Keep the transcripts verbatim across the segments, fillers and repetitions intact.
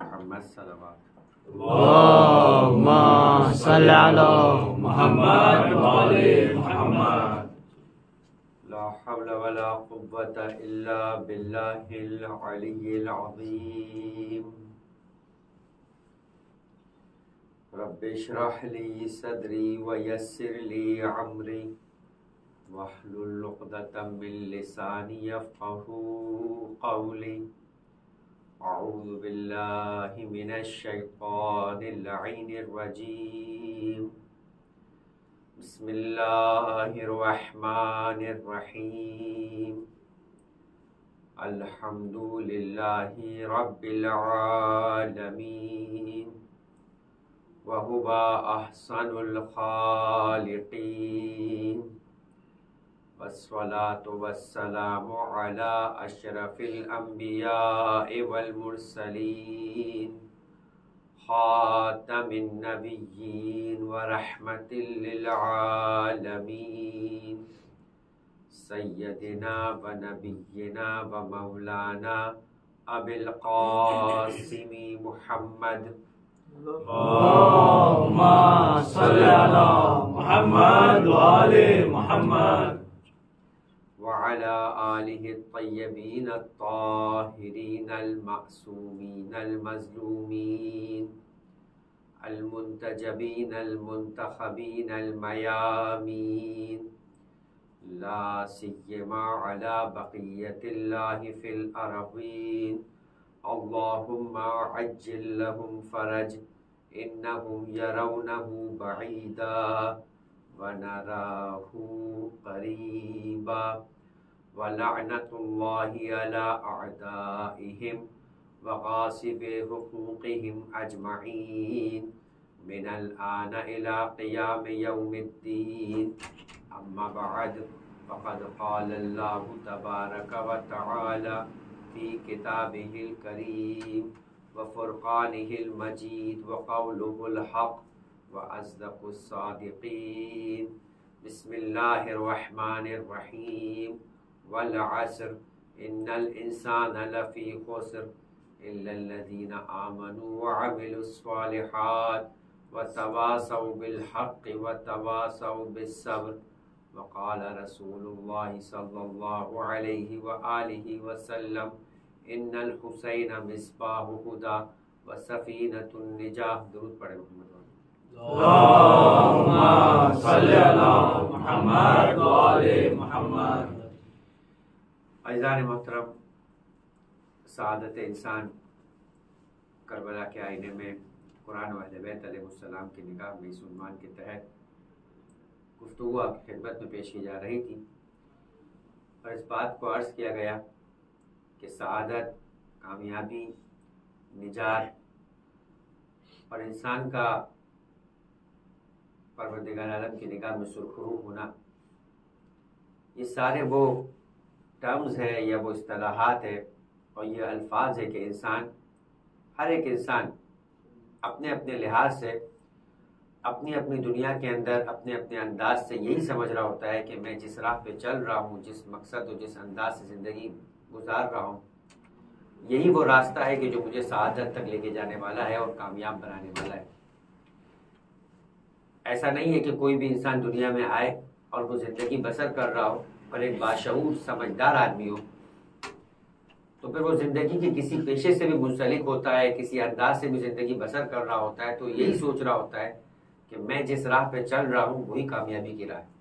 محمد صلوات اللهم صل على محمد وآل محمد. لا حول ولا قوة إلا بالله العلي العظيم. رب اشرح لي صدري ويسر لي عمري واحلل عقدة من لساني يفقهوا قولي. أعوذ بالله من الشيطان اللعين الرجيم. بسم الله الرحمن الرحيم. الحمد لله رب العالمين وهو أحسن الخالقين والصلاة والسلام على أشرف الأنبياء والمرسلين خاتم النبيين ورحمة للعالمين سيدنا ونبينا ومولانا أبي القاسم محمد. اللهم صل على محمد وآل محمد وعلى آله الطيبين الطاهرين المعصومين المظلومين المنتجبين المنتخبين الميامين لا سيما على بقية الله في الأرضين. اللهم عجل لهم فرج إنهم يرونه بعيدا ونراه قريبا ولعنة الله على أعدائهم وغاصب حقوقهم أجمعين من الآن إلى قيام يوم الدين. أما بعد فقد قال الله تبارك وتعالى في كتابه الكريم وفرقانه المجيد وقوله الحق وأصدق الصادقين. بسم الله الرحمن الرحيم. والعصر إن الإنسان لفي خسر إلا الذين آمنوا وعملوا الصالحات وتواصوا بالحق وتواصوا بالصبر. وقال رسول الله صلى الله عليه وآله وسلم إن الحسين مصباح هدى وسفينة النجاة. درود پڑھے محمد. اللهم صل على محمد وآل محمد. عزیزان محترم، سعادت انسان کربلا کے آئینے میں قرآن و اہل بیت علیہ السلام کی نگاہ میں اس عنوان کے تحت گفتگو آپ کی خدمت میں پیش کی جا رہی تھی، اور اس بات کو عرض کیا گیا کہ سعادت، کامیابی، نجات اور انسان کا پروردگار عالم کی نگاہ میں سرخرو ہونا، یہ سارے وہ ٹرمز ہے یا وہ اصطلاحات ہے اور یہ الفاظ ہے کہ انسان، ہر ایک انسان اپنے اپنے لحاظ سے اپنی اپنی دنیا کے اندر اپنے اپنے انداز سے یہی سمجھ رہا ہوتا ہے کہ میں جس راہ پہ چل رہا ہوں، جس مقصد اور جس انداز سے زندگی گزار رہا ہوں، یہی وہ راستہ ہے کہ جو مجھے سعادت تک لے کے جانے والا ہے اور کامیاب بنانے والا ہے۔ ایسا نہیں ہے کہ کوئی بھی انسان دنیا میں آئے اور وہ زندگی بسر کر رہا ہو اور ایک باشعور سمجھدار آدمی ہو، تو پھر وہ زندگی کے کسی پیشے سے بھی منسلک ہوتا ہے، کسی انداز سے بھی زندگی بسر کر رہا ہوتا ہے، تو یہی سوچ رہا ہوتا ہے کہ میں جس راہ پہ چل رہا ہوں وہی کامیابی کی راہ ہے،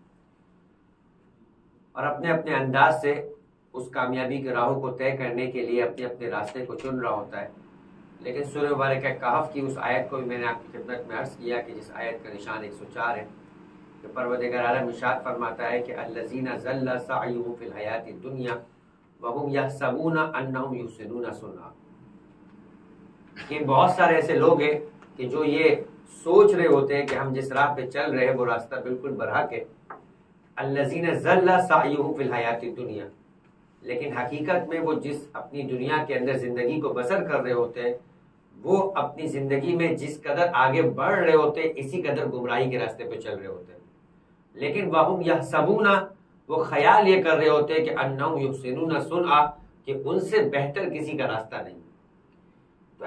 اور اپنے اپنے انداز سے اس کامیابی کے راہوں کو طے کرنے کے لیے اپنے اپنے راستے کو چن رہا ہوتا ہے۔ لیکن سورہ مبارکہ کہف کی اس آیت کو بھی میں نے آپ کی خدمت میں عرض کیا کہ جس آیت کا نشان ایک سو چار ہے، کہ پروردگار عالم ارشاد فرماتا ہے کہ الذین ضل سعیهم فی الحیات الدنیا وهم یحسبون انہم یحسنون صنعا، کہ بہت سارے ایسے لوگ ہیں کہ جو یہ سوچ رہے ہوتے ہیں کہ ہم جس راہ پہ چل رہے ہیں وہ راستہ بالکل برحق ہے۔ الذین ضل سعیهم فی الحیات الدنیا، لیکن حقیقت میں وہ جس اپنی دنیا کے اندر زندگی کو بسر کر رہے ہوتے ہیں، وہ اپنی زندگی میں جس قدر آگے بڑھ رہے ہوتے ہیں اسی قدر گمراہی کے راستے پہ چل رہے ہوتے ہیں۔ لیکن وَهُمْ يَحْسَبُونَ، وہ خیال یہ کر رہے ہوتے ہیں کہ أَنَّهُمْ يُحْسِنُونَ صُنْعًا، کہ ان سے بہتر کسی کا راستہ نہیں۔ تو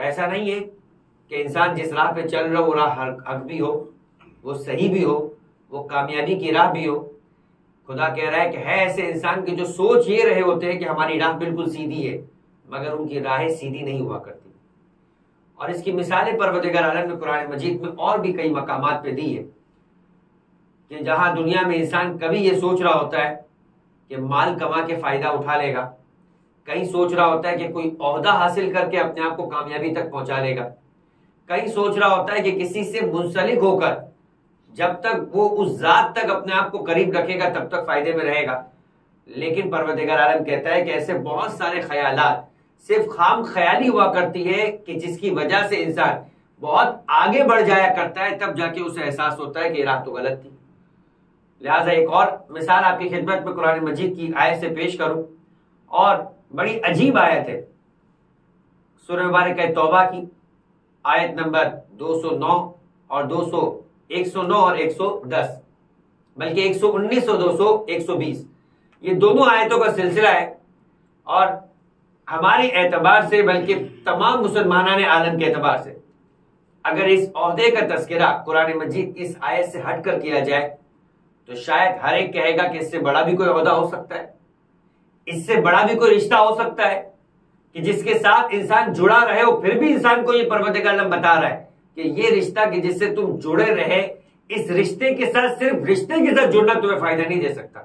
ایسا نہیں ہے کہ انسان جس راہ پہ چل رہا وہ راہ حق بھی ہو، وہ صحیح بھی ہو، وہ کامیابی کی راہ بھی ہو۔ خدا کہہ رہا ہے کہ ہے ایسے انسان کے جو سوچ یہ رہے ہوتے ہیں کہ ہماری راہ بالکل سیدھی ہے، مگر ان کی راہیں سیدھی نہیں ہوا کرتی۔ اور اس کی مثالیں پروردگار عالم نے قرآن مجید میں اور بھی کئی مقامات پہ دی ہے کہ جہاں دنیا میں انسان کبھی یہ سوچ رہا ہوتا ہے کہ مال کما کے فائدہ اٹھا لے گا، کہیں سوچ رہا ہوتا ہے کہ کوئی عہدہ حاصل کر کے اپنے آپ کو کامیابی تک پہنچا لے گا، کہیں سوچ رہا ہوتا ہے کہ کسی سے منسلک ہو کر جب تک وہ اس ذات تک اپنے آپ کو قریب رکھے گا تب تک فائدے میں رہے گا۔ لیکن پروردگار عالم کہتا ہے کہ ایسے بہت سارے خیالات صرف خام خیالی ہوا کرتی ہے کہ جس کی وجہ سے انسان بہت آگے بڑھ جایا کرتا ہے، تب جا کے اسے احساس ہوتا ہے کہ یہ راہ تو غلط تھی۔ لہٰذا ایک اور مثال آپ کی خدمت میں قرآن مجید کی آیت سے پیش کروں، اور بڑی عجیب آیت ہے، سورہ مبارکہ توبہ کی آیت نمبر دو سو نو اور دو سو ایک سو نو اور ایک سو دس، بلکہ ایک سو انیس اور دو سو ایک سو بیس، یہ دونوں آیتوں کا سلسلہ ہے۔ اور ہمارے اعتبار سے بلکہ تمام مسلمانان عالم کے اعتبار سے اگر اس عہدے کا تذکرہ قرآن مجید کی اس آیت سے ہٹ کر کیا جائے تو شاید ہر ایک کہے گا کہ اس سے بڑا بھی کوئی عہدہ ہو سکتا ہے، اس سے بڑا بھی کوئی رشتہ ہو سکتا ہے کہ جس کے ساتھ انسان جڑا رہے ہو، پھر بھی انسان کو یہ پروردگار عالم بتا رہا ہے کہ یہ رشتہ کہ جس سے تم جڑے رہے، اس رشتے کے ساتھ صرف رشتے کے ساتھ جڑنا تمہیں فائدہ نہیں دے سکتا۔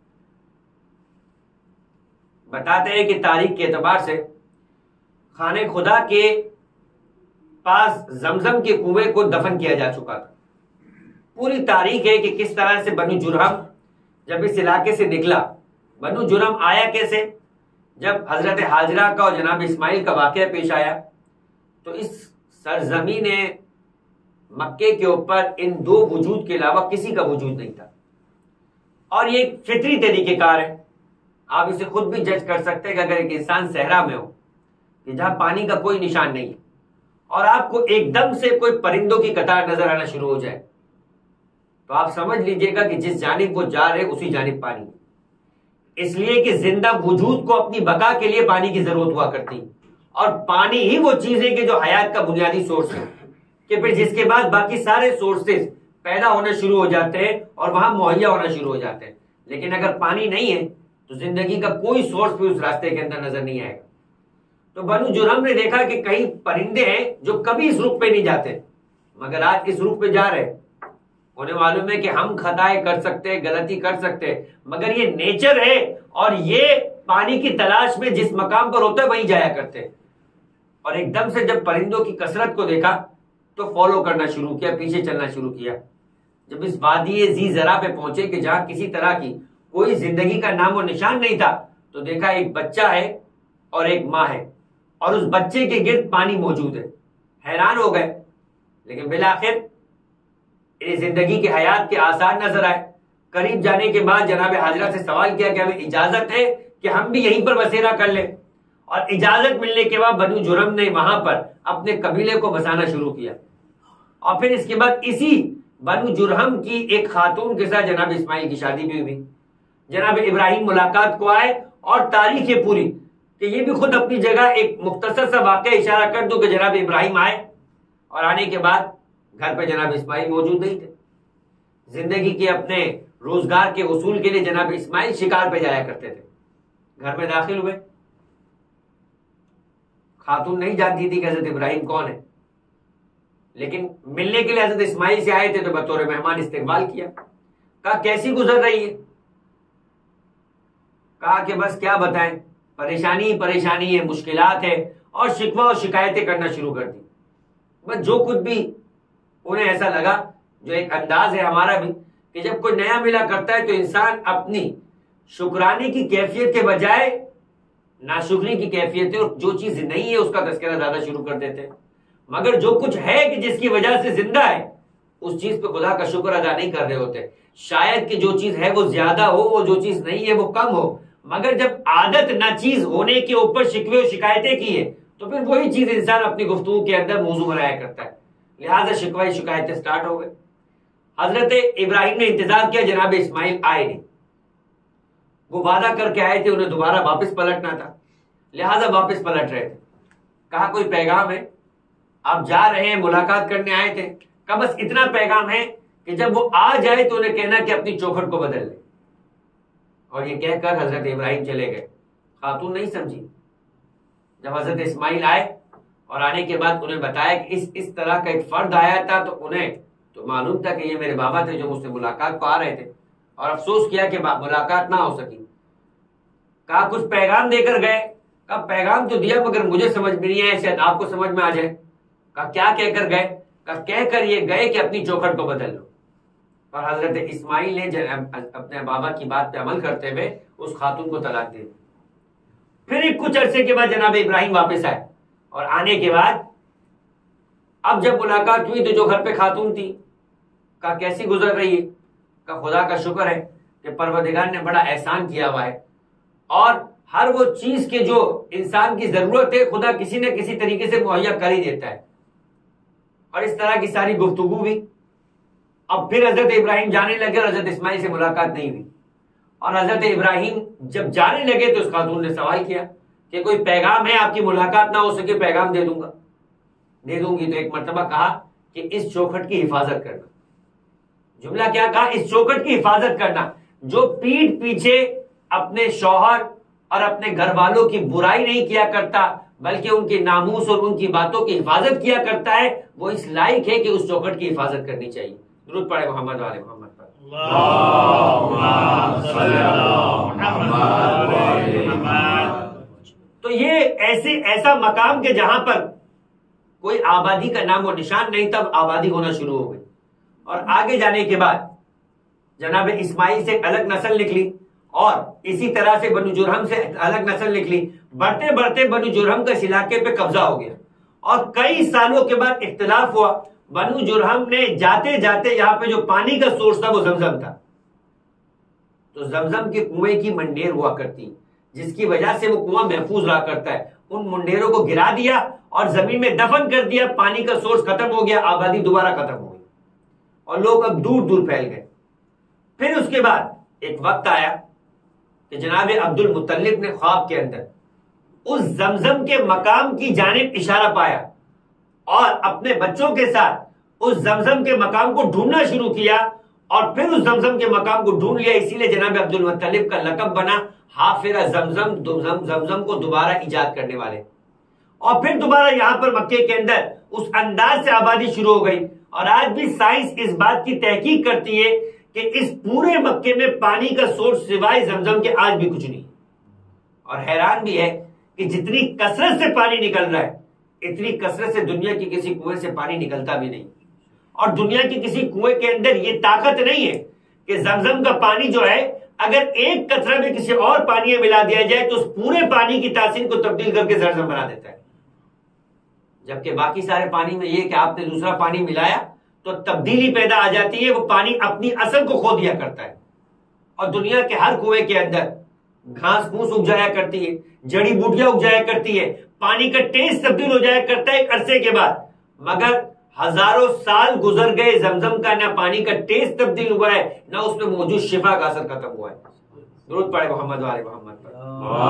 بتاتے ہیں کہ تاریخ کے اعتبار سے خانہ خدا کے پاس زمزم کے کنویں کو دفن کیا جا چکا تھا۔ پوری تاریخ ہے کہ کس طرح سے بنو جرہم جب اس علاقے سے نکلا، بنو جرہم آیا کیسے؟ جب حضرت ہاجرہ کا اور جناب اسماعیل کا واقعہ پیش آیا تو اس سرزمین مکے کے اوپر ان دو وجود کے علاوہ کسی کا وجود نہیں تھا، اور یہ ایک فطری طریقہ کار ہے۔ آپ اسے خود بھی جج کر سکتے ہیں کہ اگر ایک انسان صحرا میں ہو کہ جہاں پانی کا کوئی نشان نہیں ہے اور آپ کو ایک دم سے کوئی پرندوں کی قطار نظر آنا شروع ہو جائے تو آپ سمجھ لیجئے گا کہ جس جانب وہ جا رہے اسی جانب پانی، اس لیے کہ زندہ وجود کو اپنی بقا کے لیے پانی کی ضرورت ہوا کرتی، اور پانی ہی وہ چیز ہے کہ جو حیات کا بنیادی سورس ہے، کہ پھر جس کے بعد باقی سارے سورسز پیدا ہونا شروع ہو جاتے ہیں اور وہاں مہیا ہونا شروع ہو جاتے ہیں۔ لیکن اگر پانی نہیں ہے تو زندگی کا کوئی سورس بھی اس راستے کے اندر نظر نہیں آئے گا۔ تو بنو جرہم نے دیکھا کہ کئی پرندے ہیں جو کبھی اس رخ پہ نہیں جاتے مگر آج اس رخ پہ جا رہے، انہیں معلوم ہے کہ ہم خطائیں کر سکتے، غلطی کر سکتے، مگر یہ نیچر ہے اور یہ پانی کی تلاش میں جس مقام پر ہوتا ہے وہیں جایا کرتے۔ اور ایک دم سے جب پرندوں کی کثرت کو دیکھا تو فالو کرنا شروع کیا، پیچھے چلنا شروع کیا۔ جب اس وادی ذی ذرا پہ پہنچے کہ جہاں کسی طرح کی کوئی زندگی کا نام و نشان نہیں تھا تو دیکھا ایک بچہ ہے اور ایک ماں ہے، اور اس بچے کے گرد پانی موجود ہے۔ حیران ہو گئے، لیکن بالآخر انہیں زندگی کے حیات کے آثار نظر آئے۔ قریب جانے کے بعد جناب حاجرہ سے سوال کیا کہ ہمیں اجازت ہے کہ ہم بھی یہیں پر بسیرا کر لیں، اور اجازت ملنے کے بعد بنو جرہم نے وہاں پر اپنے قبیلے کو بسانا شروع کیا۔ اور پھر اس کے بعد اسی بنو جرہم کی ایک خاتون کے ساتھ جناب اسماعیل کی شادی بھی ہوئی۔ جناب ابراہیم ملاقات کو آئے، اور تاریخ ہے پوری کہ یہ بھی خود اپنی جگہ ایک مختصر سا واقعہ اشارہ کر دو کہ جناب ابراہیم آئے، اور آنے کے بعد گھر پہ جناب اسماعیل موجود نہیں تھے۔ زندگی کے اپنے روزگار کے اصول کے لیے جناب اسماعیل شکار پہ جایا کرتے تھے۔ گھر میں داخل ہوئے، خاتون نہیں جانتی تھی کہ حضرت ابراہیم کون ہے، لیکن ملنے کے لیے حضرت اسماعیل سے آئے تھے تو بطور مہمان استقبال کیا۔ کہا کیسی گزر رہی ہے؟ کہا کہ بس کیا بتائیں، پریشانی پریشانی ہے، مشکلات ہے، اور شکوہ اور شکایتیں کرنا شروع کر دی۔ بس جو کچھ بھی انہیں ایسا لگا، جو ایک انداز ہے ہمارا بھی کہ جب کوئی نیا ملا کرتا ہے تو انسان اپنی شکرانے کی کیفیت کے بجائے ناشکری کی کیفیت ہے، اور جو چیز نہیں ہے اس کا تذکرہ زیادہ شروع کر دیتے ہیں۔ مگر جو کچھ ہے کہ جس کی وجہ سے زندہ ہے اس چیز پہ خدا کا شکر ادا نہیں کر رہے ہوتے۔ شاید کہ جو چیز ہے وہ زیادہ ہو، وہ جو چیز نہیں ہے وہ کم ہو، مگر جب عادت نہ چیز ہونے کے اوپر شکوے و شکایتیں کی ہے تو پھر وہی چیز انسان اپنی گفتگو کے اندر موضوع بنایا کرتا ہے۔ لہٰذا شکوہ شکایتیں سٹارٹ ہو گئے۔ حضرت ابراہیم نے انتظار کیا، جناب اسماعیل آئے نہیں۔ وہ وعدہ کر کے آئے تھے، انہیں دوبارہ واپس پلٹنا تھا، لہٰذا واپس پلٹ رہے تھے۔ کہا کوئی پیغام ہے؟ آپ جا رہے ہیں, ملاقات کرنے آئے تھے, کا بس اتنا پیغام ہے کہ جب وہ آ جائے تو انہیں کہنا کہ اپنی چوکھٹ کو بدل لے. اور یہ کہہ کر حضرت ابراہیم چلے گئے. خاتون نہیں سمجھی. جب حضرت اسماعیل آئے اور آنے کے بعد انہیں بتایا کہ اس اس طرح کا ایک فرد آیا تھا, تو انہیں تو معلوم تھا کہ یہ میرے بابا تھے جو مجھ سے ملاقات کو آ رہے تھے, اور افسوس کیا کہ ملاقات نہ ہو سکی. کہا کچھ پیغام دے کر گئے. کہا پیغام تو دیا مگر مجھے سمجھ میں نہیں آیا, شاید آپ کو سمجھ میں آ جائے. کہا کیا کہہ کر گئے؟ کہا کہہ کر یہ گئے کہ اپنی چوکھٹ کو بدل لو. اور حضرت اسماعیل نے اپنے بابا کی بات پہ عمل کرتے ہوئے اس خاتون کو طلاق دے دی. پھر ایک کچھ عرصے کے بعد جناب ابراہیم واپس آئے, اور آنے کے بعد اب جب ملاقات ہوئی تو جو گھر پہ خاتون تھی, کہا کیسی گزر رہی ہے؟ کہا خدا کا شکر ہے کہ پروردگار نے بڑا احسان کیا ہوا ہے, اور ہر وہ چیز کے جو انسان کی ضرورت ہے خدا کسی نہ کسی طریقے سے مہیا کر ہی دیتا ہے. اور اس طرح کی ساری گفتگو ہوئی. اب پھر حضرت ابراہیم جانے لگے اور حضرت اسماعیل سے ملاقات نہیں ہوئی. اور حضرت ابراہیم جب جانے لگے تو اس خاتون نے سوال کیا کہ کوئی پیغام ہے, آپ کی ملاقات نہ ہو سکے, پیغام دے دوں گا, دے دوں گی. تو ایک مرتبہ کہا کہ اس چوکھٹ کی حفاظت کرنا. جملہ کیا کہا؟ اس چوکھٹ کی حفاظت کرنا. جو پیٹھ پیچھے اپنے شوہر اور اپنے گھر والوں کی برائی نہیں کیا کرتا بلکہ ان کے ناموس اور ان کی باتوں کی حفاظت کیا کرتا ہے, وہ اس لائق ہے کہ اس چوکھٹ کی حفاظت کرنی چاہیے. درود پڑھے محمد والے محمد پر. تو یہ ایسے ایسا مقام کہ جہاں پر کوئی آبادی کا نام و نشان نہیں, تب آبادی ہونا شروع ہو گئی. اور آگے جانے کے بعد جناب اسماعیل سے الگ نسل نکلی, اور اسی طرح سے بنو جرہم سے الگ نسل نکلی. بڑھتے بڑھتے بنو جرہم کا اس علاقے پہ قبضہ ہو گیا, اور کئی سالوں کے بعد اختلاف ہوا. بنو جرہم نے جاتے جاتے یہاں پہ جو پانی کا سورس تھا وہ زمزم تھا, تو زمزم کے کنویں کی منڈیر ہوا کرتی, جس کی وجہ سے وہ کنواں محفوظ رہا کرتا ہے. ان منڈیروں کو گرا دیا اور زمین میں دفن کر دیا. پانی کا سورس ختم ہو گیا, آبادی دوبارہ ختم ہو گئی, اور لوگ اب دور دور پھیل گئے. پھر اس کے بعد ایک وقت آیا کہ جناب عبد المطلب نے خواب کے اندر اس زمزم کے مقام کی جانب اشارہ پایا, اور اپنے بچوں کے ساتھ اس زمزم کے مقام کو ڈھونڈنا شروع کیا, اور پھر اس زمزم کے مقام کو ڈھونڈ لیا. اسی لیے جناب عبد المطلب کا لقب بنا حافر زمزم, زمزم کو دوبارہ ایجاد کرنے والے. اور پھر دوبارہ یہاں پر مکے کے اندر اس انداز سے آبادی شروع ہو گئی. اور آج بھی سائنس اس بات کی تحقیق کرتی ہے کہ اس پورے مکے میں پانی کا سورس سوائے زمزم کے آج بھی کچھ نہیں. اور حیران بھی ہے کہ جتنی کثرت سے پانی نکل رہا ہے, اتنی کثرت سے دنیا کی کسی کنویں سے پانی نکلتا بھی نہیں. اور دنیا کی کسی کنویں کے اندر یہ طاقت نہیں ہے کہ زمزم کا پانی جو ہے اگر ایک قطرہ میں کسی اور پانی میں ملا دیا جائے تو اس پورے پانی کی تاثیر کو تبدیل کر کے زمزم بنا دیتا ہے. جبکہ باقی سارے پانی میں یہ کہ آپ نے دوسرا پانی ملایا تو تبدیلی پیدا آ جاتی ہے, وہ پانی اپنی اصل کو کھو دیا کرتا ہے. اور دنیا کے ہر کنویں کے اندر گھاس پھوس اگ جایا کرتی ہے, جڑی بوٹیاں اگ جایا کرتی ہے, پانی کا ٹیسٹ تبدیل ہو جایا کرتا ہے ایک عرصے کے بعد. مگر ہزاروں سال گزر گئے, زمزم کا نہ پانی کا ٹیسٹ تبدیل ہوا ہے, نہ اس میں موجود شفا کا اثر ختم ہوا ہے. درود پڑھے محمد والے محمد پر.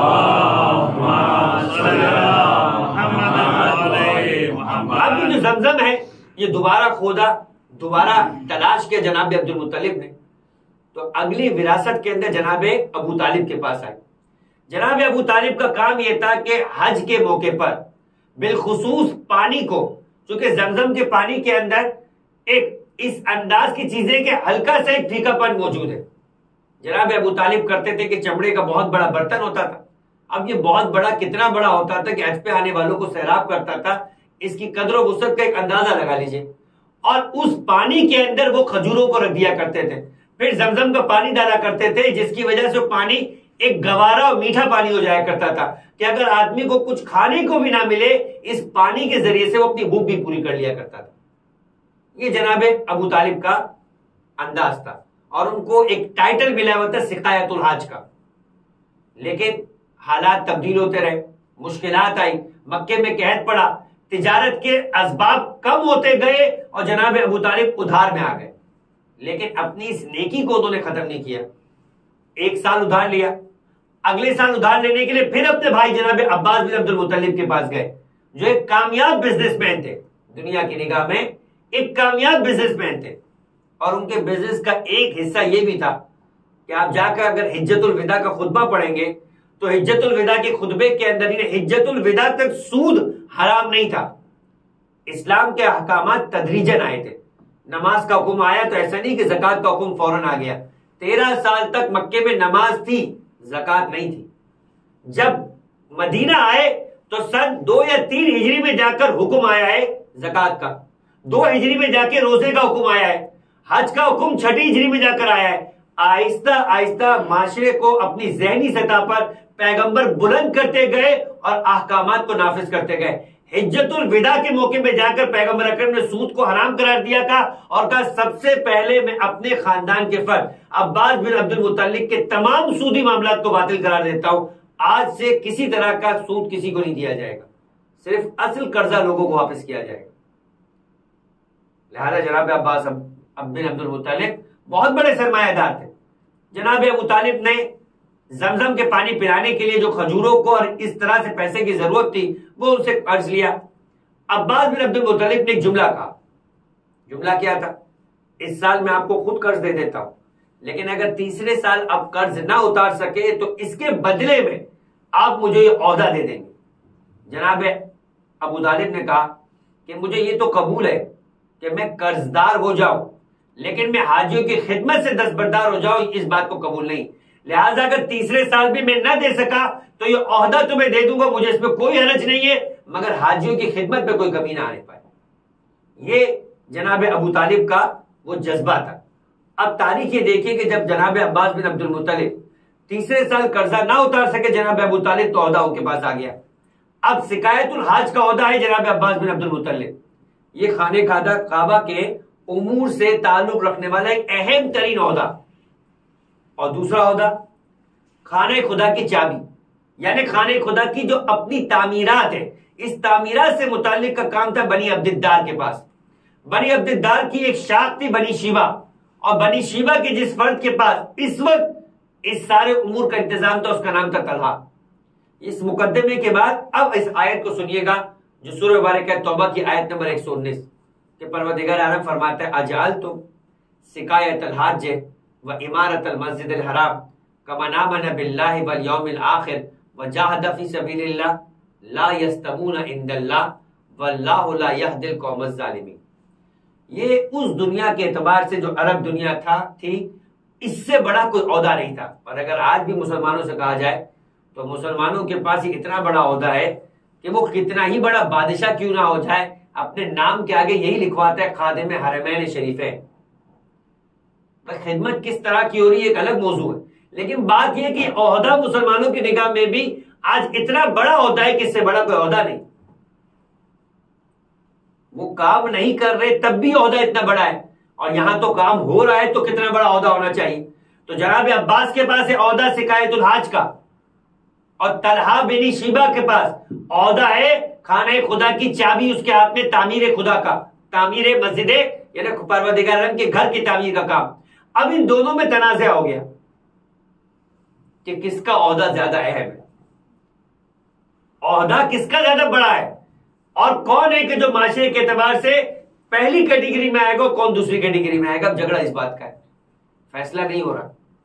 اب یہ جو زمزم ہے یہ دوبارہ کھودا, دوبارہ تلاش کیا جناب عبد المطلب نے, تو اگلی وراثت کے اندر جناب ابو طالب کے پاس آئی. جناب ابو طالب کا کام یہ تھا کہ حج کے موقع پر بالخصوص پانی کو, چونکہ زمزم کے پانی کے اندر ایک اس انداز کی چیزیں کہ ہلکا سا ایک پھیکا پن موجود ہے. جناب ابو طالب کرتے تھے کہ چمڑے کا بہت بڑا برتن ہوتا تھا. اب یہ بہت بڑا کتنا بڑا ہوتا تھا کہ حج پہ آنے والوں کو سیراب کرتا تھا, اس کی قدر و وسعت کا ایک اندازہ لگا لیجئے. اور اس پانی کے اندر وہ کھجوروں کو رکھ دیا کرتے تھے, پھر زمزم کا پانی ڈالا کرتے تھے, جس کی وجہ سے پانی ایک گوارا اور میٹھا پانی ہو جایا کرتا تھا کہ اگر آدمی کو کچھ کھانے کو بھی نہ ملے اس پانی کے ذریعے سے وہ اپنی بھوک بھی پوری کر لیا کرتا تھا. یہ جناب ابو طالب کا انداز تھا, اور ان کو ایک ٹائٹل ملا ہوا تھا سقایت الحاج کا. لیکن حالات تبدیل ہوتے رہے, مشکلات آئی, مکے میں قحط پڑا, تجارت کے اسباب کم ہوتے گئے, اور جناب ابو طالب ادھار میں آ گئے. لیکن اپنی اس نیکی کو انہوں نے ختم نہیں کیا. ایک سال ادھار لیا, اگلے سال ادھار لینے کے لیے پھر اپنے بھائی جناب عباس بن عبد المطلب کے پاس گئے, جو ایک کامیاب بزنس مین تھے. دنیا کی نگاہ میں ایک کامیاب بزنس مین تھے، اور ان کے بزنس کا ایک حصہ یہ بھی تھا کہ آپ جا کر اگر حجت الوداع کا خطبہ پڑھیں گے تو حجت الوداع کے خطبے کے اندر ہی حجت الوداع تک سود حرام نہیں تھا. اسلام کے احکامات تدریجن آئے تھے. نماز کا حکم آیا تو ایسا نہیں کہ زکوٰۃ کا حکم فوراً آ گیا. تیرہ سال تک مکے میں نماز تھی، زکوٰۃ نہیں تھی. جب مدینہ آئے تو سن دو یا تین ہجری میں جا کر حکم آیا ہے زکوٰۃ کا، دو ہجری میں جا کے روزے کا حکم آیا ہے، حج کا حکم چھٹی ہجری میں جا کر آیا ہے. آہستہ آہستہ معاشرے کو اپنی ذہنی سطح پر پیغمبر بلند کرتے گئے اور احکامات کو نافذ کرتے گئے. حجت الوداع کے موقع پہ جا کر پیغمبر اکرم نے سود کو حرام قرار دیا تھا اور کہا سب سے پہلے میں اپنے خاندان کے فرد عباس بن عبد المطلب کے تمام سودی معاملات کو باطل قرار دیتا ہوں. آج سے کسی طرح کا سود کسی کو نہیں دیا جائے گا، صرف اصل قرضہ لوگوں کو واپس کیا جائے گا. لہذا جناب عباس بن عبد المطلب بہت بڑے سرمایہ دار تھے. جناب ابو طالب نے زمزم کے پانی پلانے کے لیے جو کھجوروں کو اور اس طرح سے پیسے کی ضرورت تھی وہ ان سے قرض لیا. عباس بن عبد المطلب نے ایک جملہ کہا. جملہ کیا تھا؟ اس سال میں آپ کو خود قرض دے دیتا ہوں، لیکن اگر تیسرے سال آپ قرض نہ اتار سکے تو اس کے بدلے میں آپ مجھے یہ عہدہ دے دیں گے. جناب ابو طالب نے کہا کہ مجھے یہ تو قبول ہے کہ میں قرض دار ہو جاؤں، لیکن میں حاجیوں کی خدمت سے دستبردار ہو جاؤں، اس بات کو قبول نہیں. لہٰذا اگر تیسرے سال بھی میں نہ دے سکا تو یہ عہدہ تمہیں دے دوں گا، مجھے اس میں کوئی حرج نہیں ہے، مگر حاجیوں کی خدمت میں کوئی کمی نہ آنے پائے. یہ جناب ابو طالب کا وہ جذبہ تھا. اب تاریخ یہ دیکھیے کہ جب جناب عباس بن عبد المطلب تیسرے سال قرضہ نہ اتار سکے جناب ابو طالب تو عہدہ ان کے پاس آ گیا. اب سقایت الحاج کا عہدہ ہے جناب عباس بن عبد المطلب. یہ خانہ کعبہ کے امور سے تعلق رکھنے والا ایک اہم ترین عہدہ. اور دوسرا عہدہ خانہ خدا کی چابی، یعنی خانہ خدا کی جو اپنی تعمیرات ہے، اس تعمیرات سے متعلق کا کام تھا بنی عبد الدار کے پاس. بنی عبد الدار کی ایک شاخ تھی بنی شیبہ، اور بنی شیبہ کے جس فرد کے پاس اس وقت اس سارے امور کا انتظام تھا اس کا نام تھا طلحہ. اس مقدمے کے بعد اب اس آیت کو سنیے گا جو سورہ مبارکہ توبہ کی آیت نمبر ایک سو انیس کہ پروردگار عالم فرماتا ہے اجعلتم سقایۃ الحاج و امارت المسجد الحرام کمن آمن باللہ والیوم الآخر وجاہد فی سبیل اللہ لا یستوون عند اللہ واللہ لا یہدی القوم الظالمین. یہ اس دنیا کے اعتبار سے جو عرب دنیا تھا تھی اس سے بڑا کوئی عہدہ نہیں تھا. اور اگر آج بھی مسلمانوں سے کہا جائے تو مسلمانوں کے پاس اتنا بڑا عہدہ ہے کہ وہ کتنا ہی بڑا بادشاہ کیوں نہ ہو جائے اپنے نام کے آگے یہی لکھواتا ہے خادم حرمین شریفین. خدمت کس طرح کی ہو رہی ہے ایک الگ موضوع ہے، لیکن بات یہ کہ عہدہ مسلمانوں کی نگاہ میں بھی آج اتنا بڑا عہدہ ہے کہ اس سے بڑا کوئی عہدہ نہیں. وہ کام نہیں کر رہے تب بھی عہدہ اتنا بڑا ہے، اور یہاں تو کام ہو رہا ہے تو کتنا بڑا عہدہ ہونا چاہیے. تو جناب عباس کے پاس ہے عہدہ سقایت الحاج کا، اور طلحہ بن شیبہ کے پاس عہدہ ہے خانہ خدا کی چابی اس کے ہاتھ میں، تعمیر خدا کا، تعمیر مسجد یعنی پروردگار عالم کے گھر کی تعمیر کا کام. اب ان دونوں میں تنازع ہو گیا کہ کس کا عہدہ زیادہ اہم ہے، عہدہ کس کا زیادہ بڑا ہے، اور کون ہے کہ جو معاشرے کے اعتبار سے پہلی کیٹیگری میں آئے گا کون دوسری کیٹیگری میں آئے گا. اب جھگڑا اس بات کا ہے، فیصلہ نہیں ہو رہا.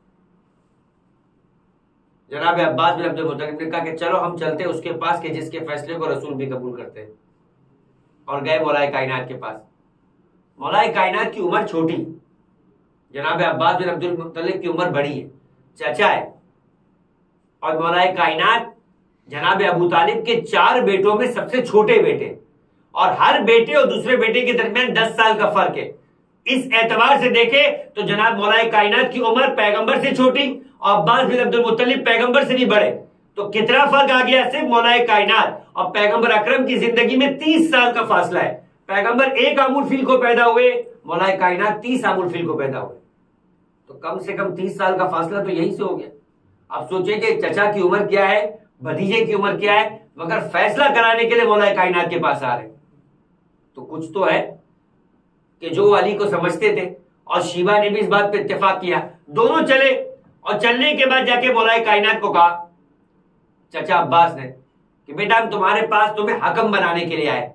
جناب عباس بن عبد المطلب نے کہا کہ چلو ہم چلتے اس کے پاس کہ جس کے فیصلے کو رسول بھی قبول کرتے ہیں، اور گئے مولائے کائنات کے پاس. مولائے کائنات کی عمر چھوٹی، جناب عباس بن عبد المطلب کی عمر بڑی ہے، چچا ہے. اور مولائے کائنات جناب ابو طالب کے چار بیٹوں میں سب سے چھوٹے بیٹے، اور ہر بیٹے اور دوسرے بیٹے کے درمیان دس سال کا فرق ہے. اس اعتبار سے دیکھے تو جناب مولائے کائنات کی عمر پیغمبر سے چھوٹی اور عباس بن عبد المطلب پیغمبر سے بھی بڑے. تو کتنا فرق آ گیا صرف مولائے کائنات اور پیغمبر اکرم کی زندگی میں تیس سال کا فاصلہ ہے. پیغمبر ایک عام الفیل کو پیدا ہوئے، مولائے کائنات تیس عام الفیل کو پیدا ہوئے. تو کم سے کم تیس سال کا فاصلہ تو یہی سے ہو گیا. اب سوچیں کہ چچا کی عمر کیا ہے، بھتیجے کی عمر کیا ہے، مگر فیصلہ کرانے کے لیے مولائے کائنات کے پاس آ رہے. تو کچھ تو ہے کہ جو علی کو سمجھتے تھے، اور شیبہ نے بھی اس بات پہ اتفاق کیا. دونوں چلے، اور چلنے کے بعد جا کے مولائے کائنات کو کہا چچا عباس نے کہ بیٹا ہم تمہارے پاس تمہیں حکم بنانے کے لیے آئے.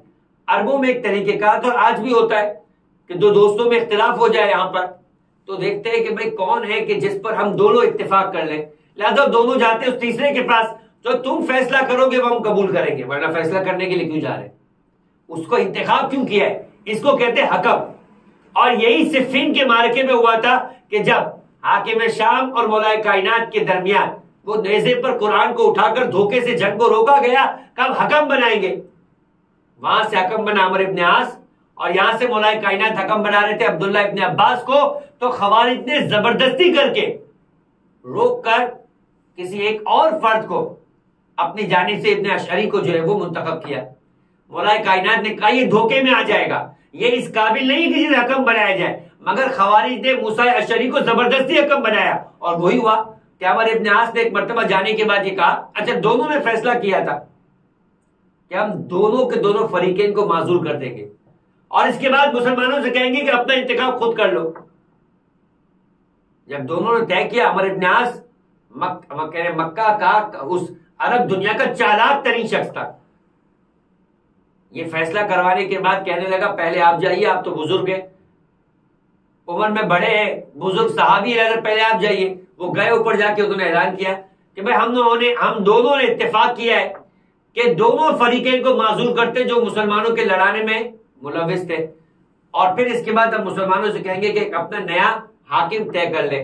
عربوں میں ایک طریقہ کار تھا، اور آج بھی ہوتا ہے کہ دو دوستوں میں اختلاف ہو جائے یہاں پر تو دیکھتے ہیں کہ بھئی کون ہے کہ جس پر ہم دونوں اتفاق کر لیں، لہذا دونوں جاتے ہیں اس تیسرے کے پاس، جو تم فیصلہ کرو گے وہ ہم قبول کریں گے، ورنہ فیصلہ کرنے کے لیے کیوں جا رہے ہیں؟ اس کو انتخاب کیوں کیا ہے؟ اس کو کہتے ہیں حکم۔ اور یہی صفین کے معرکے میں ہوا تھا کہ جب حاکم شام اور مولا کائنات کے درمیان وہ نیزے پر قرآن کو اٹھا کر دھوکے سے جنگ کو روکا گیا کہ ہم حکم بنائیں گے، وہاں سے حکم بنا عمرو ابن عاص، اور یہاں سے مولا کائنات حکم بنا رہے تھے عبداللہ ابن عباس کو، تو خوارج نے زبردستی کر کے روک کر کسی ایک اور فرد کو اپنی جانب سے ابن اشعری کو جو ہے وہ منتخب کیا۔ مولا کائنات نے کہا یہ دھوکے میں آ جائے گا، یہ اس قابل نہیں کہ جسے حکم بنایا جائے، مگر خوارج نے موسیٰ اشعری کو زبردستی حکم بنایا، اور وہی ہوا کہ عمر ابن عاص نے ایک مرتبہ جانے کے بعد یہ کہا، اچھا دونوں نے فیصلہ کیا تھا کہ ہم دونوں کے دونوں فریقین کو معذور کر دیں گے، اور اس کے بعد مسلمانوں سے کہیں گے کہ اپنا انتخاب خود کر لو۔ جب دونوں نے طے کیا، عمر ابن عاص مک... مکہ کا اس عرب دنیا کا چالاک ترین شخص تھا، یہ فیصلہ کروانے کے بعد کہنے لگا پہلے آپ جائیے، آپ تو بزرگ ہیں، عمر میں بڑے ہیں، بزرگ صحابی ہے، پہلے آپ جائیے۔ وہ گئے، اوپر جا کے انہوں نے اعلان کیا کہ بھائی ہم دونوں نے ہم دونوں نے اتفاق کیا ہے کہ دونوں فریقین کو معذور کرتے جو مسلمانوں کے لڑانے میں ملوث تھے، اور پھر اس کے بعد ہم مسلمانوں سے کہیں گے کہ اپنا نیا حاکم طے کر لے۔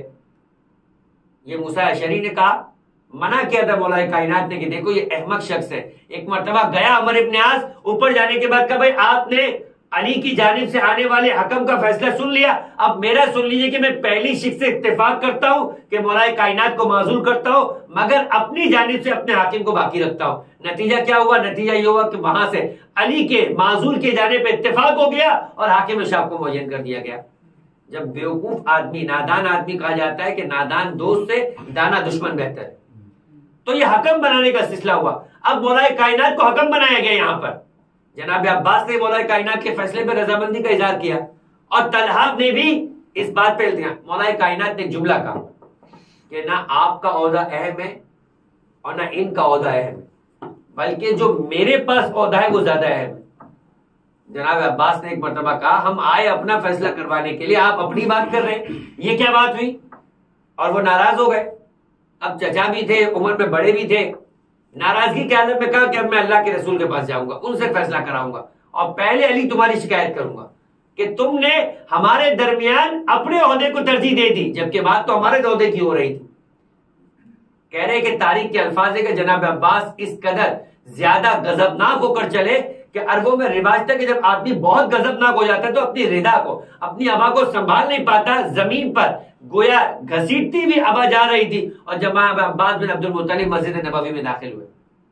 یہ موسیٰ اشعری نے کہا، منع کیا تھا مولا کائنات نے کہ دیکھو یہ احمق شخص ہے۔ ایک مرتبہ گیا عمر ابن عاص، اوپر جانے کے بعد کہا بھائی آپ نے علی کی جانب سے آنے والے حکم کا فیصلہ سن لیا، اب میرا سن لیجئے کہ میں پہلی شخص سے اتفاق کرتا ہوں کہ مولا کائنات کو معذور کرتا ہوں، مگر اپنی جانب سے اپنے حاکم کو باقی رکھتا ہوں۔ نتیجہ کیا ہوا؟ نتیجہ یہ ہوا کہ وہاں سے علی کے معذور کے جانے پہ اتفاق ہو گیا اور حاکم شاہ کو معین کر دیا گیا۔ جب بیوقوف آدمی، نادان آدمی کہا جاتا ہے کہ نادان دوست سے دانا دشمن بہتر ہے، تو یہ حکم بنانے کا سلسلہ ہوا۔ اب مولا کائنات کو حکم بنایا گیا۔ یہاں پر جناب عباس نے مولا کائنات کے فیصلے پر رضامندی کا اظہار کیا، اور طلحہ نے بھی اس بات پہ دیا۔ مولا کائنات نے جملہ کہا کہ نہ آپ کا عہدہ اہم ہے اور نہ ان کا عہدہ اہم ہے، بلکہ جو میرے پاس عہدہ ہے وہ زیادہ اہم ہے۔ جناب عباس نے ایک مرتبہ کہا ہم آئے اپنا فیصلہ کروانے کے لیے، آپ اپنی بات کر رہے ہیں، یہ کیا بات ہوئی؟ اور وہ ناراض ہو گئے۔ اب چچا بھی تھے، عمر میں بڑے بھی تھے، ناراضگی کے عالم میں کہا کہ اب میں اللہ کے رسول کے پاس جاؤں گا، ان سے فیصلہ کراؤں گا، اور پہلے علی تمہاری شکایت کروں گا کہ تم نے ہمارے درمیان اپنے عہدے کو ترجیح دے دی، جبکہ بات تو ہمارے عہدے کی ہو رہی تھی۔ کہہ رہے کہ تاریخ کے الفاظ ہے کہ جناب عباس اس قدر زیادہ غضبناک ہو کر چلے کہ عربوں میں رواج تھا کہ جب آدمی بہت غضبناک ہو جاتا ہے تو اپنی ردا کو، اپنی ابا کو سنبھال نہیں پاتا، زمین پر گویا گھسیٹتی بھی ابا جا رہی تھی، اور جب عباس بن عبد المطلب مسجد نبوی میں داخل ہوئے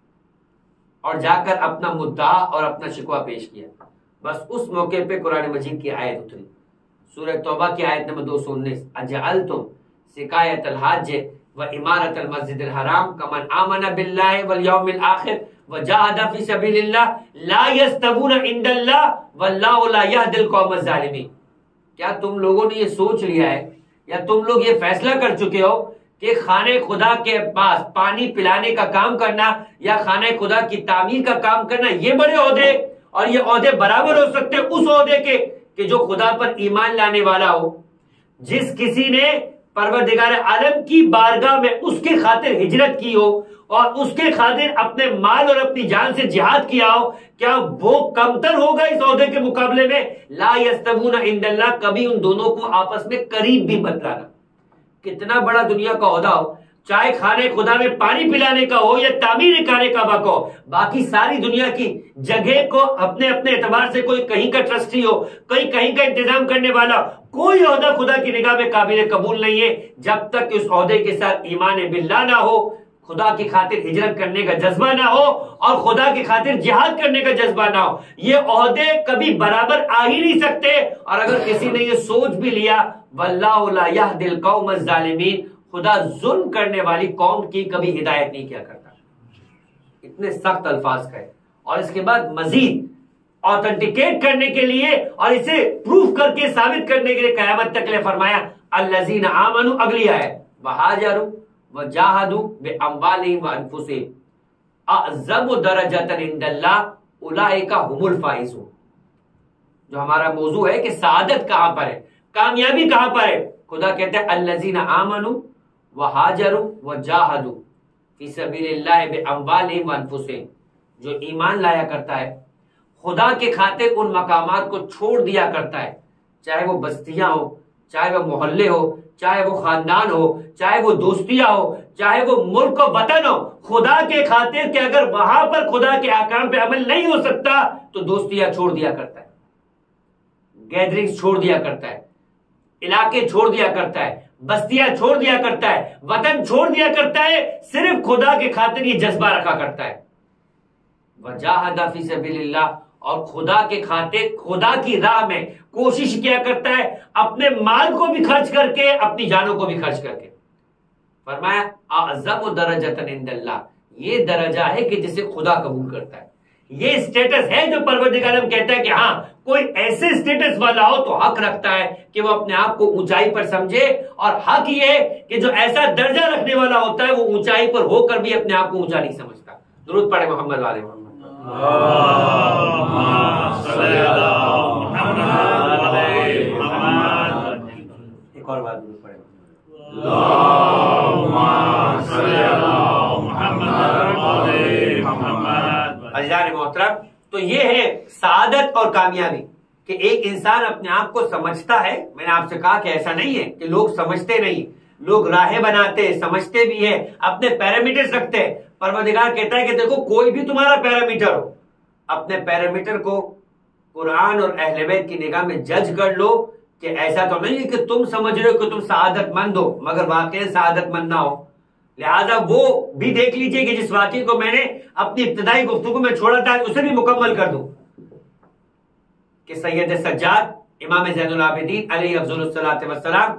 اور جا کر اپنا مدعا اور اپنا شکوہ پیش کیا، بس اس موقع پہ قرآن مجید کی آیت اتری، سورہ توبہ کی آیت نمبر دو سو انیس، اجعلتم سقایۃ الحاج و امارت المسجد الحرام کمن آمن باللہ والیوم الآخر وجاہد فی سبیل اللہ لا یستوون عند اللہ واللہ لا یہدی القوم الظالمین۔ کیا تم لوگوں نے یہ سوچ لیا ہے یا تم لوگ یہ فیصلہ کر چکے ہو کہ خانہ خدا کے پاس پانی پلانے کا کام کرنا یا خانہ خدا کی تعمیر کا کام کرنا یہ بڑے عہدے، اور یہ عہدے برابر ہو سکتے اس عہدے کے کہ جو خدا پر ایمان لانے والا ہو، جس کسی نے پروردگار عالم کی بارگاہ میں اس کے خاطر ہجرت کی ہو اور اس کے خاطر اپنے مال اور اپنی جان سے جہاد کیا ہو، کیا وہ کمتر ہوگا اس عہدے کے مقابلے میں؟ لا یستوون عند اللہ، کبھی ان دونوں کو آپس میں قریب بھی مت لانا۔ کتنا بڑا دنیا کا عہدہ ہو، چاہے خانہ خدا میں پانی پلانے کا ہو یا تعمیر خانہ کعبہ کا ہو، باقی ساری دنیا کی جگہ کو اپنے اپنے اعتبار سے کوئی کہیں کا ٹرسٹی ہو، کوئی کہیں کا انتظام کرنے والا، کوئی عہدہ خدا کی نگاہ میں قابل قبول نہیں ہے جب تک کہ اس عہدے کے ساتھ ایمان باللہ نہ ہو، خدا کی خاطر ہجرت کرنے کا جذبہ نہ ہو اور خدا کی خاطر جہاد کرنے کا جذبہ نہ ہو۔ یہ عہدے کبھی برابر آ ہی نہیں سکتے، اور اگر کسی نے یہ سوچ بھی لیا واللہ لا یہدی القوم الظالمین، خدا ظلم کرنے والی قوم کی کبھی ہدایت نہیں کیا کرتا۔ اتنے سخت الفاظ کہے، اور اس کے بعد مزید آتھینٹیکیٹ کرنے کے لیے اور اسے پروف کر کے ثابت کرنے کے لیے قیامت تک لے فرمایا الذین آمنوا، اگلی آیت، وہاجروا وجاہدوا باموالہم وانفسہم اعظم درجۃ عند اللہ اولئک هم الفائزون۔ جو ہمارا موضوع ہے کہ سعادت کہاں پر ہے، کامیابی کہاں پر ہے. خدا کہتے ہیں الذین آمنوا وہاجروا وجاہدوا فی سبیل اللہ باموالہم وانفسہم، جو ایمان لایا کرتا ہے، خدا کے خاطر ان مقامات کو چھوڑ دیا کرتا ہے، چاہے وہ بستیاں ہو، چاہے وہ محلے ہو، چاہے وہ خاندان ہو، چاہے وہ دوستیاں ہو، چاہے وہ ملک و وطن ہو، خدا کے خاطر کہ اگر وہاں پر خدا کے احکام پہ عمل نہیں ہو سکتا تو دوستیاں چھوڑ دیا کرتا ہے، گیدرنگز چھوڑ دیا کرتا ہے، علاقے چھوڑ دیا کرتا ہے، بستیاں چھوڑ دیا کرتا ہے، وطن چھوڑ دیا کرتا ہے، صرف خدا کے خاطر یہ جذبہ رکھا کرتا ہے. وجاہد فی سبیل اللہ، اور خدا کے خاطر خدا کی راہ میں کوشش کیا کرتا ہے، اپنے مال کو بھی خرچ کر کے، اپنی جانوں کو بھی خرچ کر کے. فرمایا اعظم درجۃ عند اللہ، یہ درجہ ہے کہ جسے خدا قبول کرتا ہے، یہ اسٹیٹس ہے جو پروردگار عالم کہتا ہے کہ ہاں کوئی ایسے اسٹیٹس والا ہو تو حق رکھتا ہے کہ وہ اپنے آپ کو اونچائی پر سمجھے، اور حق یہ کہ جو ایسا درجہ رکھنے والا ہوتا ہے وہ اونچائی پر ہو کر بھی اپنے آپ کو اونچا نہیں سمجھتا. درود پڑھے محمد والے محمد. ایک اور بات درود پڑھے. عزیزان محترم، تو یہ ہے سعادت اور کامیابی کہ ایک انسان اپنے آپ کو سمجھتا ہے. میں نے آپ سے کہا کہ ایسا نہیں ہے کہ لوگ سمجھتے نہیں، لوگ راہیں بناتے، سمجھتے بھی ہیں، اپنے پیرامیٹرز رکھتے ہیں. پروردگار کہتا ہے کہ دیکھو کوئی بھی تمہارا پیرامیٹر ہو، اپنے پیرامیٹر کو قرآن اور اہل بیت کی نگاہ میں جج کر لو کہ ایسا تو نہیں ہے کہ تم سمجھ رہے ہو کہ تم سعادت مند ہو مگر واقعی سعادت مند نہ ہو. لہذا وہ بھی دیکھ لیجئے کہ جس واقعے کو میں نے اپنی ابتدائی گفتگو میں چھوڑا تھا اسے بھی مکمل کر دوں کہ سید سجاد امام زین العابدین علیہ افضل الصلاۃ والسلام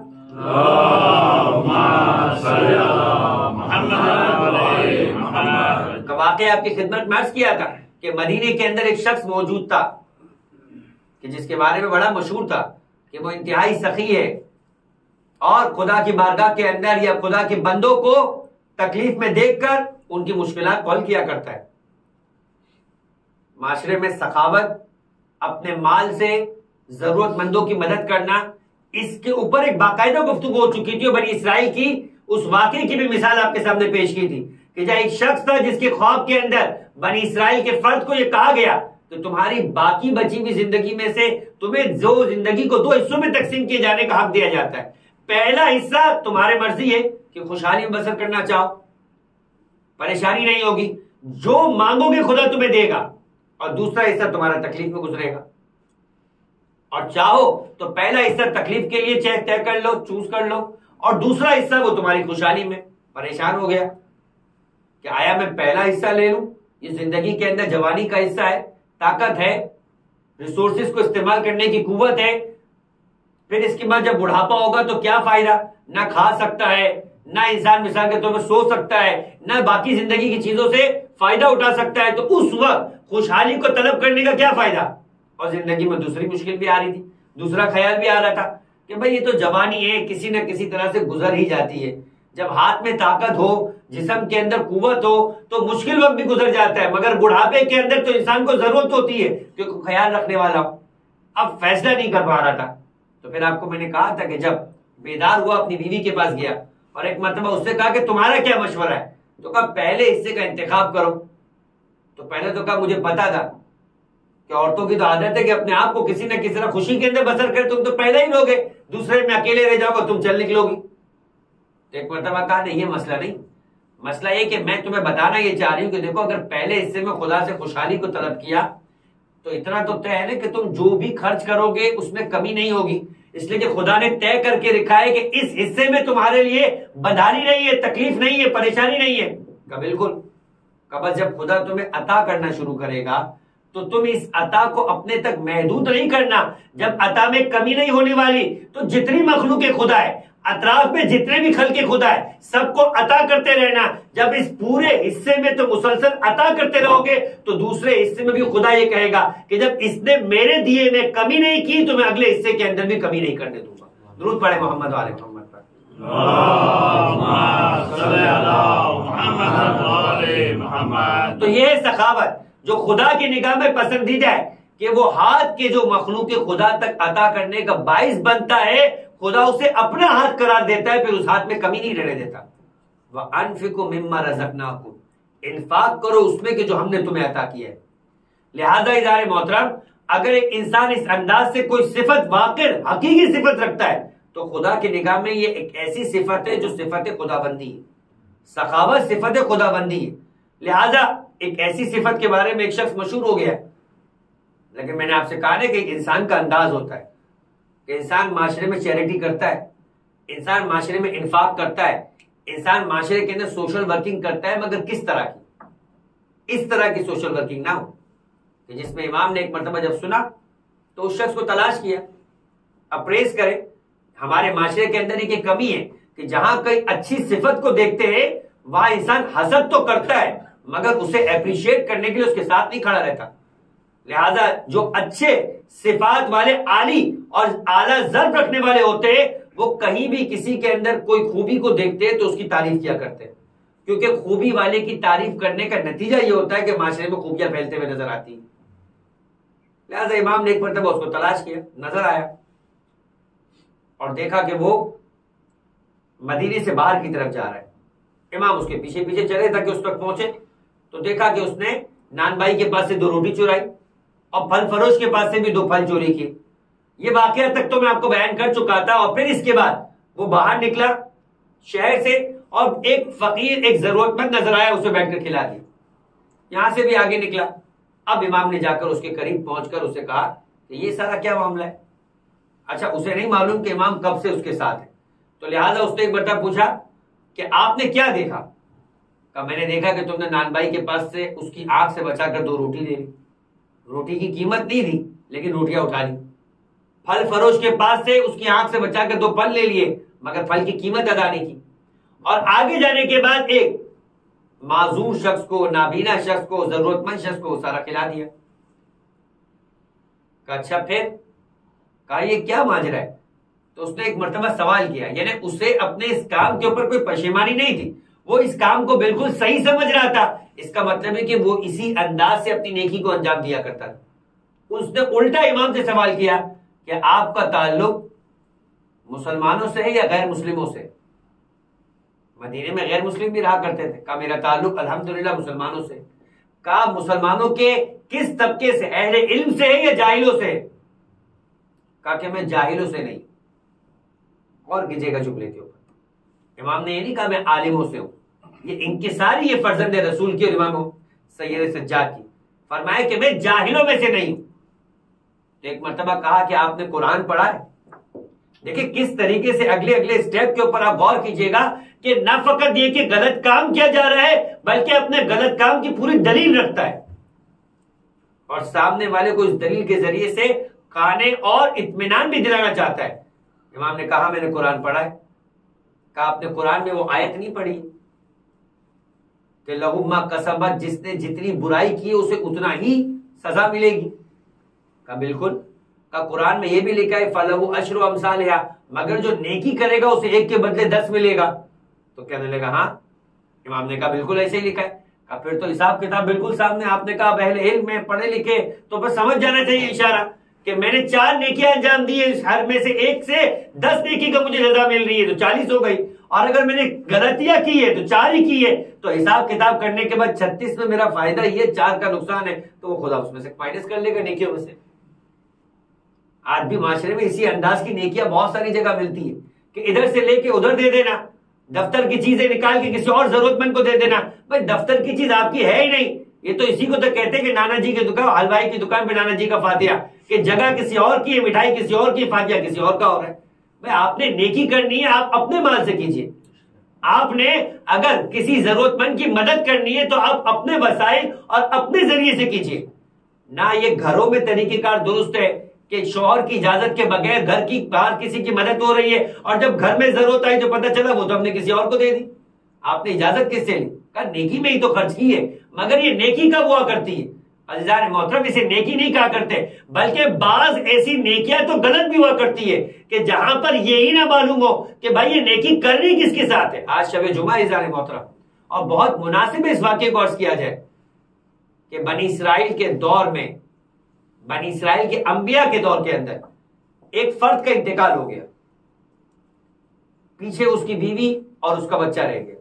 کا واقعہ آپ کی خدمت میں عرض کیا تھا کہ مدینے کے اندر ایک شخص موجود تھا کہ جس کے بارے میں بڑا مشہور تھا کہ وہ انتہائی سخی ہے اور خدا کی بارگاہ کے اندر یا خدا کے بندوں کو تکلیف میں دیکھ کر ان کی مشکلات کو حل کیا کرتا ہے. معاشرے میں سخاوت، اپنے مال سے ضرورت مندوں کی مدد کرنا، اس کے اوپر ایک باقاعدہ گفتگو ہو چکی تھی اور بنی اسرائیل کی اس واقعے کی بھی مثال آپ کے سامنے پیش کی تھی کہ جہاں ایک شخص تھا جس کے خواب کے اندر بنی اسرائیل کے فرد کو یہ کہا گیا کہ تمہاری باقی بچی ہوئی زندگی میں سے تمہیں جو زندگی کو دو حصوں میں تقسیم کیے جانے کا حق دیا جاتا ہے. پہلا حصہ تمہارے مرضی ہے کہ خوشحالی میں بسر کرنا چاہو، پریشانی نہیں ہوگی، جو مانگو گے خدا تمہیں دے گا، اور دوسرا حصہ تمہارا تکلیف میں گزرے گا. اور چاہو تو پہلا حصہ تکلیف کے لیے چیک طے کر لو، چوز کر لو، اور دوسرا حصہ وہ تمہاری خوشحالی میں. پریشان ہو گیا کہ آیا میں پہلا حصہ لے لوں، یہ زندگی کے اندر جوانی کا حصہ ہے، طاقت ہے، ریسورسز کو استعمال کرنے کی قوت ہے، پھر اس کے بعد جب بڑھاپا ہوگا تو کیا فائدہ، نہ کھا سکتا ہے، نہ انسان مثال کے طور پر سو سکتا ہے، نہ باقی زندگی کی چیزوں سے فائدہ اٹھا سکتا ہے، تو اس وقت خوشحالی کو طلب کرنے کا کیا فائدہ. اور زندگی میں دوسری مشکل بھی آ رہی تھی، دوسرا خیال بھی آ رہا تھا کہ بھئی یہ تو جوانی ہے، کسی نہ کسی طرح سے گزر ہی جاتی ہے. جب ہاتھ میں طاقت ہو، جسم کے اندر قوت ہو تو مشکل وقت بھی گزر جاتا ہے، مگر بڑھاپے کے اندر تو انسان کو ضرورت ہوتی ہے کہ کوئی خیال رکھنے والا ہو. اب فیصلہ نہیں کر پا رہا تھا، تو پھر آپ کو میں نے کہا تھا کہ جب بیدار ہوا اپنی بیوی کے پاس گیا اور ایک مرتبہ اس سے کہا کہ تمہارا کیا مشورہ ہے، تو کہا پہلے حصے کا انتخاب کرو. تو پہلے تو کہا مجھے پتا تھا کہ عورتوں کی تو عادت ہے کہ اپنے آپ کو کسی نہ کسی طرح خوشی کے اندر بسر کرے، تم تو پہلے ہی لوگے، دوسرے میں اکیلے رہ جاؤ گے، تم چل نکلو گی. تو ایک مرتبہ کہا نہیں، یہ مسئلہ نہیں، مسئلہ یہ کہ میں تمہیں بتانا یہ چاہ رہی ہوں کہ دیکھو اگر پہلے حصے میں خدا سے خوشحالی کو طلب کیا تو اتنا تو طے ہے نا کہ تم جو بھی خرچ کرو گے اس میں کمی نہیں ہوگی، اس لیے کہ خدا نے طے کر کے رکھا ہے کہ اس حصے میں تمہارے لیے بدحالی نہیں ہے، تکلیف نہیں ہے، پریشانی نہیں ہے. کہ بالکل. کہ بس جب خدا تمہیں عطا کرنا شروع کرے گا تو تم اس عطا کو اپنے تک محدود نہیں کرنا. جب عطا میں کمی نہیں ہونے والی تو جتنی مخلوق خدا ہے، اطراف میں جتنے بھی خلق خدا ہے، سب کو عطا کرتے رہنا. جب اس پورے حصے میں تو مسلسل عطا کرتے رہو گے تو دوسرے حصے میں بھی خدا یہ کہے گا کہ جب اس نے میرے دیے میں کمی نہیں کی تو میں اگلے حصے کے اندر بھی کمی نہیں کرنے دوں گا. درود پڑھے محمد والے محمد پر. تو یہ ہے سخاوت جو خدا کی نگاہ میں پسندیدہ ہے. کہ وہ ہاتھ کے جو مخلوق خدا تک عطا کرنے کا باعث بنتا ہے، خدا اسے اپنا ہاتھ قرار دیتا ہے، پھر اس ہاتھ میں کمی نہیں رہنے دیتا۔ وَأَنفِقُوا مِمَّا رَزَقْنَاكُمْ، انفاق کرو اس میں کہ جو ہم نے تمہیں عطا کیا ہے۔ لہذا ادارے محترم، اگر ایک انسان اس انداز سے کوئی صفت واقع حقیقی صفت رکھتا ہے تو خدا کی نگاہ میں یہ ایک ایسی صفت ہے جو صفت خدا بندی ہے۔ سخاوت صفت خدا بندی ہے۔ لہذا ایک ایسی صفت کے بارے میں ایک شخص مشہور ہو گیا ہے، لیکن میں نے آپ سے کہا ہے کہ ایک انسان کا انداز ہوتا ہے کہ انسان معاشرے میں چیریٹی کرتا ہے، انسان معاشرے میں انفاق کرتا ہے، انسان معاشرے کے اندر سوشل ورکنگ کرتا ہے، مگر کس طرح کی؟ اس طرح کی سوشل ورکنگ نہ ہو کہ جس میں امام نے ایک مرتبہ جب سنا تو اس شخص کو تلاش کیا، اپریز کرے۔ ہمارے معاشرے کے اندر ایک کمی ہے کہ جہاں کوئی اچھی صفت کو دیکھتے ہیں وہاں انسان حسد تو کرتا ہے مگر اسے اپریشیٹ کرنے کے لیے اس کے ساتھ نہیں کھڑا رہتا۔ لہذا جو اچھے صفات والے عالی اور اعلیٰ ضرب رکھنے والے ہوتے ہیں وہ کہیں بھی کسی کے اندر کوئی خوبی کو دیکھتے ہیں تو اس کی تعریف کیا کرتے ہیں، کیونکہ خوبی والے کی تعریف کرنے کا نتیجہ یہ ہوتا ہے کہ معاشرے میں خوبیاں پھیلتے ہوئے نظر آتی ہیں۔ لہذا امام نے ایک مرتبہ اس کو تلاش کیا، نظر آیا اور دیکھا کہ وہ مدینے سے باہر کی طرف جا رہا ہے۔ امام اس کے پیچھے پیچھے چلے تاکہ اس تک پہنچے تو دیکھا کہ اس نے نان بھائی کے پاس سے دو روٹی چرائی اور پھل فروش کے پاس سے بھی دو پھل چوری کیے۔ یہ واقعہ تک تو میں آپ کو بیان کر چکا تھا، اور پھر اس کے بعد وہ باہر نکلا شہر سے اور ایک فقیر ایک ضرورت مند نظر آیا، اسے بیٹھ کر کھلا دیا۔ یہاں سے بھی آگے نکلا، اب امام نے جا کر اس کے قریب پہنچ کر اسے کہا کہ یہ سارا کیا معاملہ ہے؟ اچھا اسے نہیں معلوم کہ امام کب سے اس کے ساتھ ہے، تو لہٰذا اس نے ایک مرتبہ پوچھا کہ آپ نے کیا دیکھا؟ کہ میں نے دیکھا کہ تم نے نان بھائی کے پاس سے اس کی آنکھ سے بچا کر دو روٹی دے لی، روٹی کی قیمت نہیں دی لیکن روٹیاں اٹھا لی۔ پھل فروش کے پاس سے اس کی آنکھ سے بچا کر دو پھل لے لیے مگر پھل کی قیمت ادا نہیں کی، اور آگے جانے کے بعد ایک معذور شخص کو، نابینا شخص کو، ضرورت مند شخص کو سارا کھلا دیا۔ کہا اچھا پھر؟ کہا یہ کیا ماجرا ہے؟ تو اس نے ایک مرتبہ سوال کیا، یعنی اسے اپنے اس کام کے اوپر کوئی پشیمانی نہیں تھی، وہ اس کام کو بالکل صحیح سمجھ رہا تھا۔ اس کا مطلب ہے کہ وہ اسی انداز سے اپنی نیکی کو انجام دیا کرتا تھا۔ اس نے الٹا امام سے سوال کیا کہ آپ کا تعلق مسلمانوں سے ہے یا غیر مسلموں سے؟ مدینے میں غیر مسلم بھی رہا کرتے تھے۔ کہا میرا تعلق الحمدللہ مسلمانوں سے۔ کہا مسلمانوں کے کس طبقے سے؟ اہل علم سے ہے یا جاہلوں سے؟ کہا کہ میں جاہلوں سے نہیں، اور گجے گا جملے کے اوپر۔ امام نے یہ نہیں کہا میں عالموں سے ہوں، یہ انکساری یہ فرزند رسول کی اور امام سید سجاد کی، فرمایا کہ میں جاہلوں میں سے نہیں ہوں۔ تو ایک مرتبہ کہا کہ آپ نے قرآن پڑھا ہے؟ دیکھیں کس طریقے سے اگلے اگلے سٹیپ کے اوپر آپ غور کیجئے گا کہ نہ فقط یہ کہ غلط کام کیا جا رہا ہے بلکہ اپنے غلط کام کی پوری دلیل رکھتا ہے اور سامنے والے کو اس دلیل کے ذریعے سے قانے اور اطمینان بھی دلانا چاہتا ہے۔ امام نے کہا میں نے قرآن پڑھا ہے۔ کہا آپ نے قرآن میں وہ آیت نہیں پڑھی کہ لہو ما کسبت، جس نے جتنی برائی کی اسے اتنا ہی سزا ملے گی؟ کہا بالکل۔ کہا قرآن میں یہ بھی لکھا ہے فَلَهُ عَشْرُ أَمْثَالِهَا، مگر جو نیکی کرے گا اسے ایک کے بدلے دس ملے گا۔ تو کہنے لگا ہاں، امام نے کہا بالکل ایسے ہی لکھا ہے۔ کہا پھر تو حساب کتاب بالکل سامنے۔ آپ نے کہا اہل علم میں پڑھے لکھے تو پھر سمجھ جانا چاہیے اشارہ کہ میں نے چار نیکیاں انجام دی ہیں، ہر میں سے ایک سے دس نیکی کا مجھے سزا مل رہی ہے تو چالیس ہو گئی، اور اگر میں نے غلطیاں کی ہے تو چار ہی کی ہے، تو حساب کتاب کرنے کے بعد چھتیس میں میرا فائدہ یہ چار کا نقصان ہے، تو وہ خدا اس میں سے مائنس کر لے گا نیکیوں میں سے۔ آج بھی معاشرے میں اسی انداز کی نیکیاں بہت ساری جگہ ملتی ہے کہ ادھر سے لے کے ادھر دے دینا، دفتر کی چیزیں نکال کے کسی اور ضرورت مند کو دے دینا۔ بھائی دفتر کی چیز آپ کی ہے ہی نہیں، یہ تو اسی کو تو کہتے ہیں کہ نانا جی کی دکان، حلوائی کی دکان پہ نانا جی کا فاتحہ، کہ جگہ کسی اور کی ہے، مٹھائی کسی اور کی، فاتحہ کسی اور کا ہو رہا ہے۔ بھائی آپ نے نیکی کرنی ہے آپ اپنے مال سے کیجئے، آپ نے اگر کسی ضرورت مند کی مدد کرنی ہے تو آپ اپنے وسائل اور اپنے ذریعے سے کیجئے، نہ یہ گھروں میں طریقہ کار درست ہے کہ شوہر کی اجازت کے بغیر گھر کی باہر کسی کی مدد ہو رہی ہے اور جب گھر میں ضرورت آئی جو پتہ چلا وہ تو ہم نے کسی اور کو دے دی۔ آپ نے اجازت کس سے لی؟ کہا نیکی میں ہی تو خرچ کی ہے، مگر یہ نیکی کب ہوا کرتی ہے؟ عزیزان محترم اسے نیکی نہیں کہا کرتے، بلکہ بعض ایسی نیکیاں تو غلط بھی ہوا کرتی ہے کہ جہاں پر یہی نہ معلوم ہو کہ بھائی یہ نیکی کرنی کس کے ساتھ ہے۔ آج شب جمعہ عزیزان محترم، اور بہت مناسب اس واقعے کو عرض کیا جائے کہ بنی اسرائیل کے دور میں بنی اسرائیل کے انبیاء کے دور کے اندر ایک فرد کا انتقال ہو گیا، پیچھے اس کی بیوی اور اس کا بچہ رہ گیا.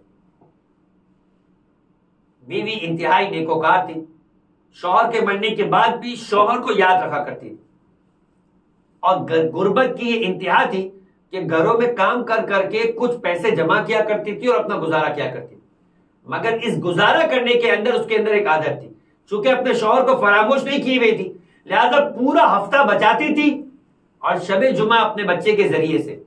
بیوی انتہائی نیکوکار تھی، شوہر کے مرنے کے بعد بھی شوہر کو یاد رکھا کرتی تھی، اور غربت کی یہ انتہا تھی کہ گھروں میں کام کر کر کے کچھ پیسے جمع کیا کرتی تھی اور اپنا گزارا کیا کرتی تھی. مگر اس گزارا کرنے کے اندر اس کے اندر ایک عادت تھی، چونکہ اپنے شوہر کو فراموش نہیں کی ہوئی تھی، لہذا پورا ہفتہ بچاتی تھی اور شب جمعہ اپنے بچے کے ذریعے سے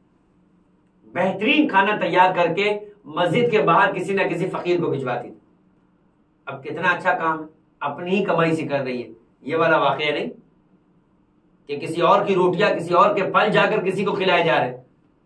بہترین کھانا تیار کر کے مسجد کے باہر کسی نہ کسی فقیر کو بھجواتی تھی. اب کتنا اچھا کام ہے، اپنی ہی کمائی سے کر رہی ہے. یہ والا واقعہ نہیں کہ کسی اور کی روٹیاں کسی اور کے پھل جا کر کسی کو کھلائے جا رہے،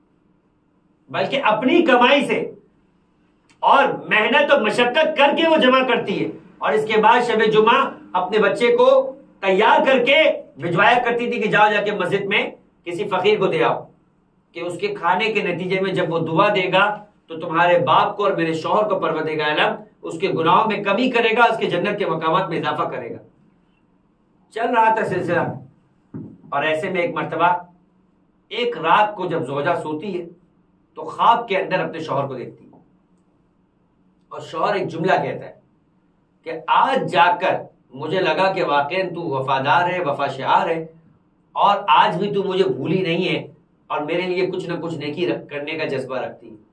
بلکہ اپنی کمائی سے اور محنت و مشقت کر کے وہ جمع کرتی ہے، اور اس کے بعد شب جمعہ اپنے بچے کو تیار کر کے بھجوایا کرتی تھی کہ جاؤ جا کے مسجد میں کسی فقیر کو دے آؤ، کہ اس کے کھانے کے نتیجے میں جب وہ دعا دے گا تو تمہارے باپ کو اور میرے شوہر کو پروردگار عالم اس کے گناہوں میں کمی کرے گا، اس کے جنت کے مقامات میں اضافہ کرے گا. چل رہا تھا سلسلہ، اور ایسے میں ایک مرتبہ ایک رات کو جب زوجہ سوتی ہے تو خواب کے اندر اپنے شوہر کو دیکھتی ہے، اور شوہر ایک جملہ کہتا ہے کہ آج جا کر مجھے لگا کہ واقعاً تو وفادار ہے، وفا شعار ہے، اور آج بھی تو مجھے بھولی نہیں ہے اور میرے لیے کچھ نہ کچھ نیکی کرنے کا جذبہ رکھتی ہے.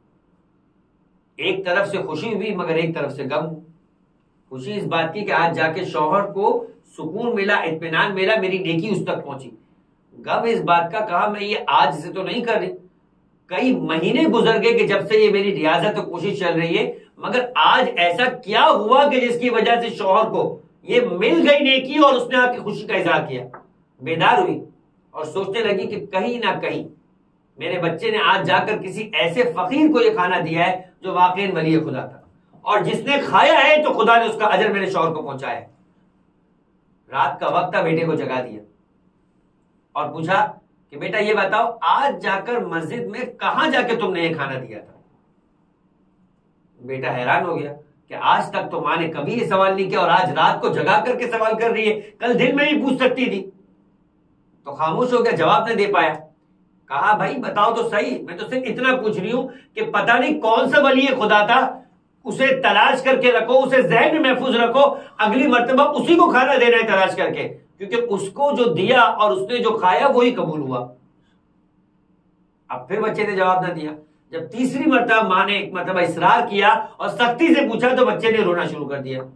ایک طرف سے خوشی ہوئی مگر ایک طرف سے غم. خوشی اس بات کی کہ آج جا کے شوہر کو سکون ملا، اطمینان ملا، میری نیکی اس تک پہنچی. غم اس بات کا کہا میں یہ آج سے تو نہیں کر رہی، کئی مہینے گزر گئے کہ جب سے یہ میری ریاضت و کوشش چل رہی ہے، مگر آج ایسا کیا ہوا کہ جس کی وجہ سے شوہر کو یہ مل گئی نیکی اور اس نے آ کے خوشی کا اظہار کیا. بیدار ہوئی اور سوچنے لگی کہ کہیں نہ کہیں میرے بچے نے آج جا کر کسی ایسے فقیر کو یہ کھانا دیا ہے جو واقعی ولی خدا تھا، اور جس نے کھایا ہے تو خدا نے اس کا اجر میرے شوہر کو پہنچایا ہے. رات کا وقت تھا، بیٹے کو جگا دیا اور پوچھا کہ بیٹا یہ بتاؤ آج جا کر مسجد میں کہاں جا کے تم نے یہ کھانا دیا تھا؟ بیٹا حیران ہو گیا کہ آج تک تو ماں نے کبھی یہ سوال نہیں کیا، اور آج رات کو جگا کر کے سوال کر رہی ہے، کل دن میں بھی پوچھ سکتی تھی. تو خاموش ہو گیا، جواب نہ دے پایا. کہا بھائی بتاؤ تو صحیح، میں تو صرف اتنا پوچھ رہی ہوں کہ پتہ نہیں کون سا ولی خدا تھا، اسے تلاش کر کے رکھو، اسے ذہن میں محفوظ رکھو، اگلی مرتبہ اسی کو کھانا دینا ہے تلاش کر کے، کیونکہ اس کو جو دیا اور اس نے جو کھایا وہی قبول ہوا. اب پھر بچے نے جواب نہ دیا. جب تیسری مرتبہ ماں نے ایک مرتبہ اصرار کیا اور سختی سے پوچھا تو بچے نے رونا شروع کر دیا.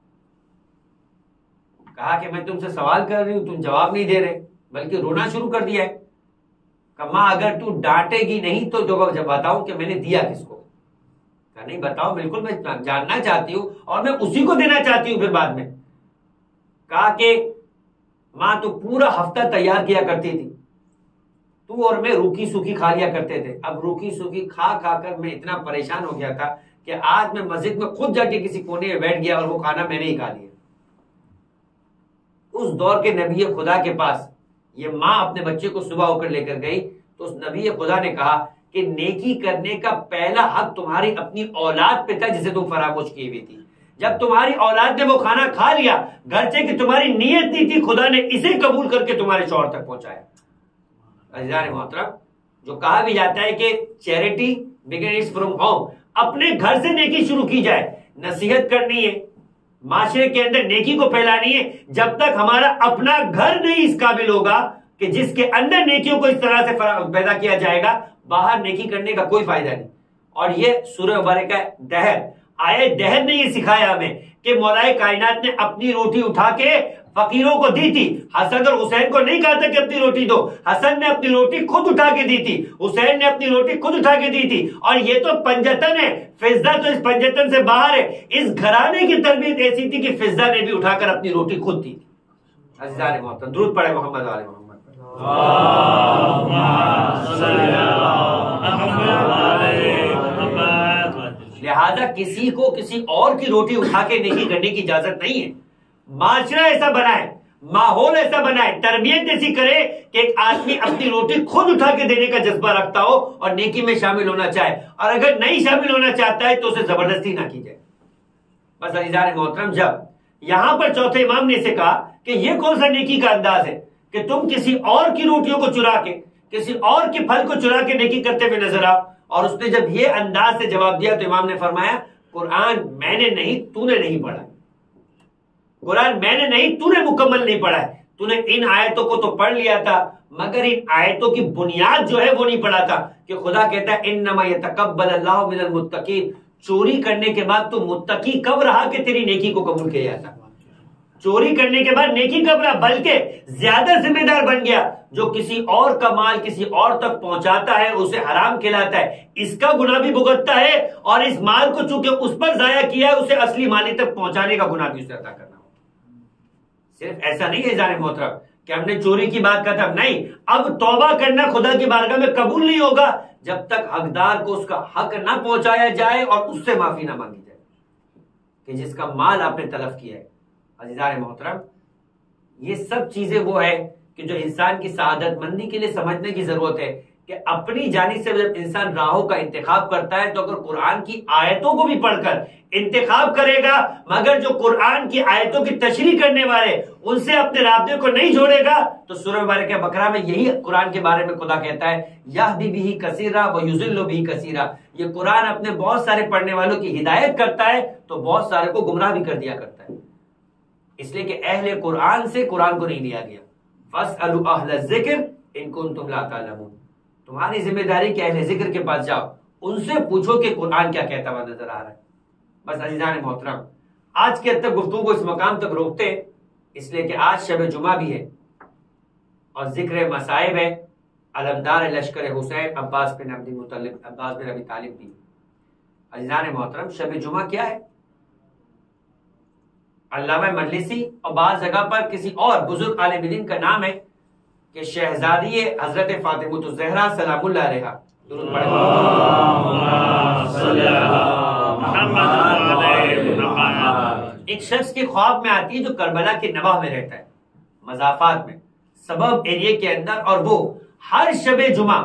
کہا کہ میں تم سے سوال کر رہی ہوں، تم جواب نہیں دے رہے بلکہ رونا شروع کر دیا ہے. کہ ماں اگر تو ڈانٹے گی نہیں تو جب بتاؤں کہ میں نے دیا کس کو؟ کہا نہیں بتاؤ، بالکل میں جاننا چاہتی ہوں اور میں اسی کو دینا چاہتی ہوں. پھر بعد میں کہا کہ ماں تو پورا ہفتہ تیار کیا کرتی تھی، تو اور میں روکی سوکھی کھا لیا کرتے تھے. اب روکی سوکھی کھا کھا کر میں اتنا پریشان ہو گیا تھا کہ آج میں مسجد میں خود جا کے کسی کونے میں بیٹھ گیا اور وہ کھانا میں نے ہی کھا لیا. اس دور کے نبی خدا کے پاس یہ ماں اپنے بچے کو صبح ہو کر لے کر گئی تو اس نبی خدا نے کہا کہ نیکی کرنے کا پہلا حق تمہاری اپنی اولاد پہ تھا جسے تم فراموش کی ہوئی تھی. جب تمہاری اولاد نے وہ کھانا کھا لیا، گرچہ کہ تمہاری نیت نہیں تھی، خدا نے اسے قبول کر کے تمہارے شوہر تک پہنچایا. عزیزان محترم، جو کہا بھی جاتا ہے کہ چیریٹی بگنز فرام ہوم، اپنے گھر سے نیکی شروع کی جائے. نصیحت کرنی ہے، معاشرے کے اندر نیکی کو پھیلانی ہے. جب تک ہمارا اپنا گھر نہیں اس قابل ہوگا کہ جس کے اندر نیکیوں کو اس طرح سے پیدا کیا جائے گا، باہر نیکی کرنے کا کوئی فائدہ نہیں. اور یہ سورہ مبارکہ دہر آئے دہر نے یہ سکھایا ہمیں کہ مولا کائنات نے اپنی روٹی اٹھا کے فقیروں کو دی تھی. حسن اور حسین کو نہیں کہا تھا کہ اپنی روٹی دو، حسن نے اپنی روٹی خود اٹھا کے دی تھی، حسین نے اپنی روٹی خود اٹھا کے دی تھی. اور یہ تو پنجتن ہے، فضہ تو اس پنجتن سے باہر ہے. اس گھرانے کی تربیت ایسی تھی کہ فضہ نے بھی اٹھا کر اپنی روٹی خود دی. عزیزان محترم، درود پڑھے محمد علیہ محمد. لہذا کسی کو کسی اور کی روٹی اٹھا کے نیکی کرنے کی اجازت نہیں ہے. معاشرہ ایسا بنائے، ماحول ایسا بنائے، تربیت ایسی کرے کہ ایک آدمی اپنی روٹی خود اٹھا کے دینے کا جذبہ رکھتا ہو اور نیکی میں شامل ہونا چاہے، اور اگر نہیں شامل ہونا چاہتا ہے تو اسے زبردستی نہ کی جائے. بس عزیزان محترم، جب یہاں پر چوتھے امام نے اسے کہا کہ یہ کون سا نیکی کا انداز ہے کہ تم کسی اور کی روٹیوں کو چرا کے، کسی اور کے پھل کو چرا کے نیکی کرتے ہوئے نظر آؤ؟ اور اس نے جب یہ انداز سے جواب دیا تو امام نے فرمایا قرآن میں نے نہیں تو نے نہیں پڑھا، قرآن میں نے نہیں تو نے مکمل نہیں پڑھا ہے، تو نے ان آیتوں کو تو پڑھ لیا تھا مگر ان آیتوں کی بنیاد جو ہے وہ نہیں پڑھا تھا کہ خدا کہتا ہے انما یتقبل اللہ من المتقین، چوری کرنے کے بعد تو متقی کب رہا کہ تیری نیکی کو قبول کیا جاتا؟ چوری کرنے کے بعد نیکی کب رہا؟ بلکہ زیادہ ذمہ دار بن گیا، جو کسی اور کا مال کسی اور تک پہنچاتا ہے اسے حرام کھلاتا ہے، اس کا گناہ بھی بھگتتا ہے، اور اس مال کو چونکہ اس پر ضائع کیا ہے اسے اصلی مالک تک پہنچانے کا گناہ بھی اسے عطا کرنا ہوگا۔ صرف ایسا نہیں ہے جان محترم کہ ہم نے چوری کی بات ختم، نہیں، اب توبہ کرنا خدا کی بارگاہ میں قبول نہیں ہوگا جب تک حقدار کو اس کا حق نہ پہنچایا جائے اور اس سے معافی نہ مانگی جائے کہ جس کا مال آپ نے تلف کیا ہے۔ عزیزان محترم، یہ سب چیزیں وہ ہے کہ جو انسان کی سعادت مندی کے لیے سمجھنے کی ضرورت ہے کہ اپنی جانب سے جب انسان راہوں کا انتخاب کرتا ہے تو اگر قرآن کی آیتوں کو بھی پڑھ کر انتخاب کرے گا مگر جو قرآن کی آیتوں کی تشریح کرنے والے ان سے اپنے رابطے کو نہیں جوڑے گا تو سورہ مبارکہ بقرہ میں یہی قرآن کے بارے میں خدا کہتا ہے یہدی بہ کثیرا ویضل بہ کثیرا، یہ قرآن اپنے بہت سارے پڑھنے والوں کی ہدایت کرتا ہے تو بہت سارے کو گمراہ بھی کر دیا کرتا ہے، اس لیے کہ اہل قرآن سے قرآن کو نہیں لیا گیا۔ فاسألوا اہل الذکر ان کنتم لا تعلمون، تمہاری ذمہ داری کہ اہل ذکر کے پاس جاؤ، ان سے پوچھو کہ قرآن کیا کہتا ہوا نظر آ رہا ہے۔ بس عزیزان محترم، آج کے تک گفتگو کو اس مقام تک روکتے ہیں اس لیے کہ آج شب جمعہ بھی ہے اور ذکر مصائب ہے، علمدار لشکر حسین عباس بن عبد المطلب عباس بن ابی طالب بھی۔ عزیزان محترم، شب جمعہ کیا ہے؟ علامہ مجلسی اور بعض جگہ پر کسی اور بزرگ عالم دین کا نام ہے کہ شہزادی حضرت فاطمہ الزہرا سلام اللہ علیہا، درود پڑھیں ایک شخص کے خواب میں آتی ہے جو کربلا کے نواح میں رہتا ہے، مضافات میں سبب ایریے کے اندر، اور وہ ہر شب جمعہ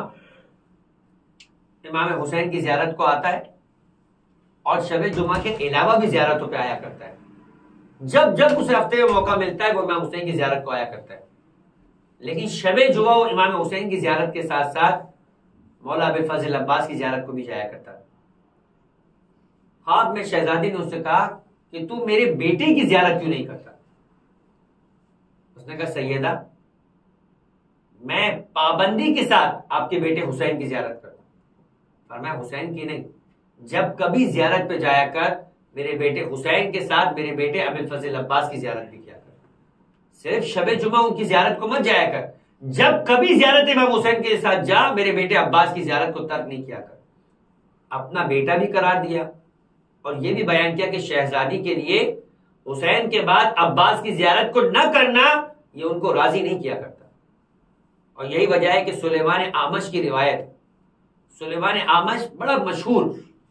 امام حسین کی زیارت کو آتا ہے اور شب جمعہ کے علاوہ بھی زیارتوں پہ آیا کرتا ہے۔ جب جب اسے ہفتے میں موقع ملتا ہے وہ امام حسین کی زیارت کو آیا کرتا ہے، لیکن شب جمعہ وہ امام حسین کی زیارت کے ساتھ ساتھ مولا ابی فضل عباس کی زیارت کو بھی جایا کرتا ہے۔ خواب میں شہزادی نے اس سے کہا کہ تو میرے بیٹے کی زیارت کیوں نہیں کرتا؟ اس نے کہا سیدہ میں پابندی کے ساتھ آپ کے بیٹے حسین کی زیارت کرتا ہوں، اور میں حسین کی نہیں، جب کبھی زیارت پہ جایا کر میرے بیٹے حسین کے ساتھ میرے بیٹے ابی الفضل عباس کی زیارت بھی کیا کر، صرف شب جمعہ ان کی زیارت کو مت جایا کر، جب کبھی زیارت امام حسین کے ساتھ جا میرے بیٹے عباس کی زیارت کو ترک نہیں کیا کر۔ اپنا بیٹا بھی قرار دیا اور یہ بھی بیان کیا کہ شہزادی کے لیے حسین کے بعد عباس کی زیارت کو نہ کرنا یہ ان کو راضی نہیں کیا کرتا، اور یہی وجہ ہے کہ سلیمان اعمش کی روایت، سلیمان اعمش بڑا مشہور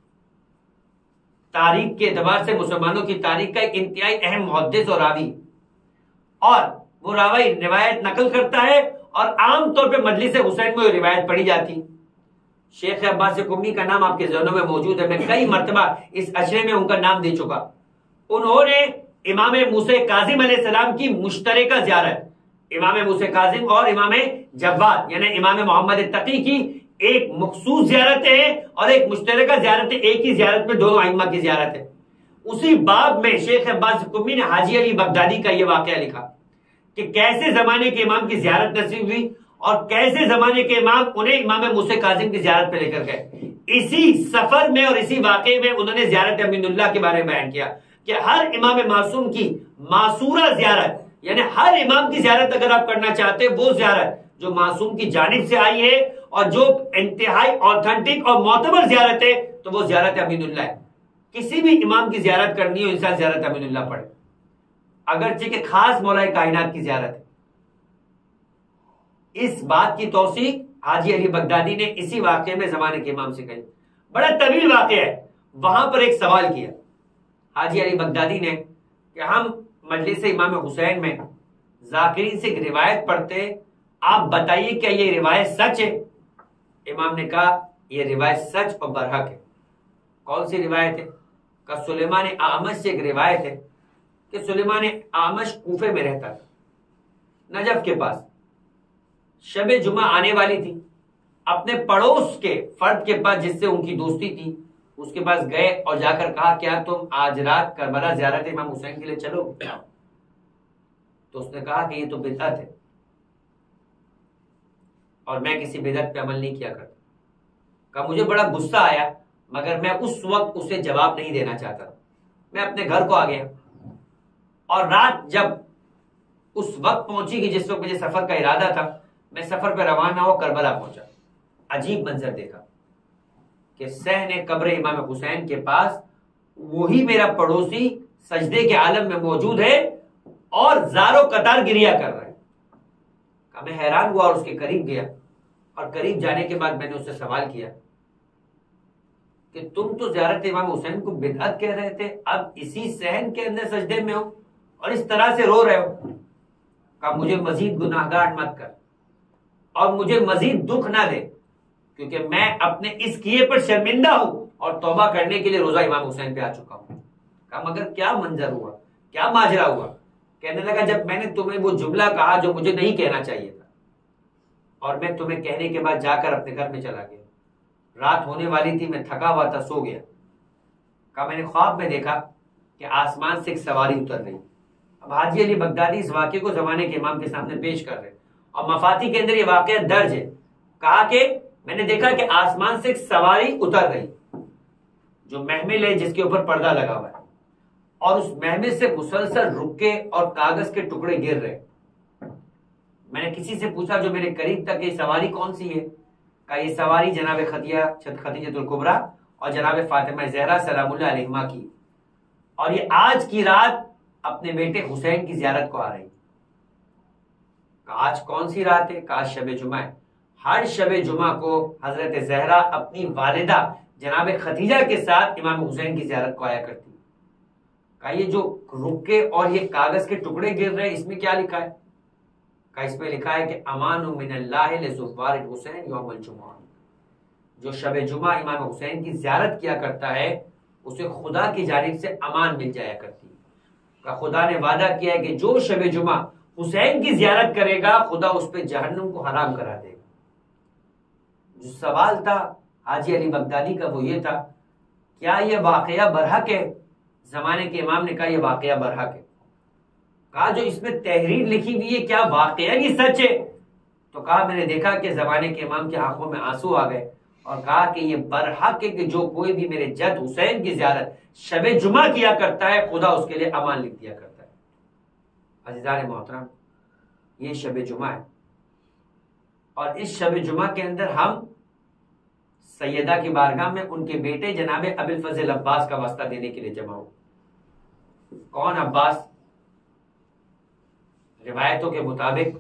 تاریخ کے اعتبار سے مسلمانوں کی تاریخ کا ایک انتہائی اہم محدث اور راوی، اور وہ راوی روایت نقل کرتا ہے اور عام طور پہ مجلس حسین میں روایت پڑھی جاتی۔ شیخ عباس قمی کا نام آپ کے ذہنوں میں موجود ہے، میں کئی مرتبہ اس اشرے میں ان کا نام دے چکا۔ انہوں نے امام موسیٰ کاظم علیہ السلام کی مشترکہ زیارت، امام موسیٰ کاظم اور امام جواد یعنی امام محمد تقی کی ایک مخصوص زیارت ہے اور ایک مشترکہ زیارت ہے، ایک ہی زیارت میں دونوں ائمہ کی زیارت ہے۔ اسی باب میں شیخ عباس قمی نے حاجی علی بغدادی کا یہ واقعہ لکھا کہ کیسے زمانے کے امام کی زیارت نصیب ہوئی اور کیسے زمانے کے امام انہیں امام موسیٰ کاظم کی زیارت پہ لے کر گئے۔ اسی سفر میں اور اسی واقعے میں انہوں نے زیارت امین اللہ کے بارے میں بیان کیا کہ ہر امام معصوم کی معصورہ زیارت، یعنی ہر امام کی زیارت اگر آپ کرنا چاہتے وہ زیارت جو معصوم کی جانب سے آئی ہے اور جو انتہائی آتھنٹک اور معتبر زیارت ہے تو وہ زیارت امین اللہ ہے۔ کسی بھی امام کی زیارت کرنی ہو انسان زیارت امین اللہ پڑھے، اگرچہ کہ خاص مولا کائنات کی زیارت ہے۔ اس بات کی توثیق حاجی علی بغدادی نے اسی واقعے میں زمانے کے امام سے کہی، بڑا طویل واقعہ ہے۔ وہاں پر ایک سوال کیا حاجی علی بغدادی نے کہ ہم مجلس امام حسین میں ذاکرین سے ایک روایت پڑھتے، آپ بتائیے کیا یہ روایت سچ ہے؟ امام نے کہا یہ روایت سچ اور برحق ہے۔ کون سی روایت ہے؟ کہ سلیمان اعمش سے ایک روایت ہے کہ سلیمان اعمش کوفے میں رہتا تھا، نجف کے پاس. شب جمعہ آنے والی تھی، اپنے پڑوس کے فرد کے پاس جس سے ان کی دوستی تھی اس کے پاس گئے اور جا کر کہا کیا تم آج رات کربلا زیارت امام حسین کے لیے چلو؟ تو اس نے کہا کہ یہ تو بدعت ہے اور میں کسی بدعت پہ عمل نہیں کیا کرتا. کہا مجھے بڑا غصہ آیا مگر میں اس وقت اسے جواب نہیں دینا چاہتا. میں اپنے گھر کو آ گیا اور رات جب اس وقت پہنچی کہ جس وقت مجھے سفر کا ارادہ تھا، میں سفر پہ روانہ ہو کربلا پہنچا. عجیب منظر دیکھا کہ صحن قبر امام حسین کے پاس وہی میرا پڑوسی سجدے کے عالم میں موجود ہے اور زارو قطار گریا کر رہا ہے. میں حیران ہوا اور اس کے قریب گیا اور قریب جانے کے بعد میں نے اس سے سوال کیا کہ تم تو زیارت امام حسین کو بدعت کہہ رہے تھے، اب اسی صحن کے اندر سجدے میں ہو اور اس طرح سے رو رہے ہو. کہا مجھے مزید گناہگار مت کر اور مجھے مزید دکھ نہ دے کیونکہ میں اپنے اس کیے پر شرمندہ ہوں اور توبہ کرنے کے لیے روزہ امام حسین پہ آ چکا ہوں. کہا مگر کیا منظر ہوا، کیا ماجرا ہوا؟ کہنے لگا جب میں نے تمہیں وہ جملہ کہا جو مجھے نہیں کہنا چاہیے تھا اور میں تمہیں کہنے کے بعد جا کر اپنے گھر میں چلا گیا. رات ہونے والی تھی، میں تھکا ہوا تھا، سو گیا. کہا میں نے خواب میں دیکھا کہ آسمان سے ایک سواری اتر رہی. اب حاجی علی بغدادی اس واقعے کو زمانے کے امام کے سامنے پیش کر رہے اور مفاتی کے اندر یہ واقعہ درج ہے. کہا کہ میں نے دیکھا کہ آسمان سے ایک سواری اتر رہی جو محمل ہے جس کے اوپر پردہ لگا ہوا ہے اور اس محمل سے مسلسل رکے اور کاغذ کے ٹکڑے گر رہے. میں نے کسی سے پوچھا جو میرے قریب تک یہ سواری کون سی ہے؟ کہا یہ سواری جناب خدیجہ خدیجۃ الکبریٰ اور جناب فاطمہ زہرا سلام اللہ علیہما کی، اور یہ آج کی رات اپنے بیٹے حسین کی زیارت کو آ رہی. کہا آج کون سی رات ہے؟ کہا شب جمعہ ہے. ہر شب جمعہ کو حضرت زہرا اپنی والدہ جناب خدیجہ کے ساتھ امام حسین کی زیارت کو آیا کرتی. کہا یہ جو رکے اور یہ کاغذ کے ٹکڑے گر رہے اس میں کیا لکھا ہے؟ کہا اس میں لکھا ہے کہ امان من اللہ لزوار الحسین یوم الجمعہ. جو شب جمعہ امام حسین کی زیارت کیا کرتا ہے اسے خدا کی جانب سے امان مل جایا کرتی ہے. کہا خدا نے وعدہ کیا ہے کہ جو شب جمعہ حسین کی زیارت کرے گا خدا اس پہ جہنم کو حرام کرا دے گا. جو سوال تھا حاجی علی بغدادی کا وہ یہ تھا کیا یہ واقعہ برحق ہے؟ زمانے کے امام نے کہا یہ واقعہ برحق ہے. کہا جو اس میں تحریر لکھی ہوئی ہے کیا واقعہ یہ سچ ہے؟ تو کہا میں نے دیکھا کہ زمانے کے امام کی آنکھوں میں آنسو آ گئے اور کہا کہ یہ برحق ہے کہ جو کوئی بھی میرے جد حسین کی زیارت شب جمعہ کیا کرتا ہے خدا اس کے لیے امان لکھ دیا کرتا ہے. عزیزان محترم یہ شب جمعہ ہے اور اس شب جمعہ کے اندر ہم سیدہ کی بارگاہ میں ان کے بیٹے جناب ابی الفضل عباس کا واسطہ دینے کے لیے جمع ہو. کون عباس؟ روایتوں کے مطابق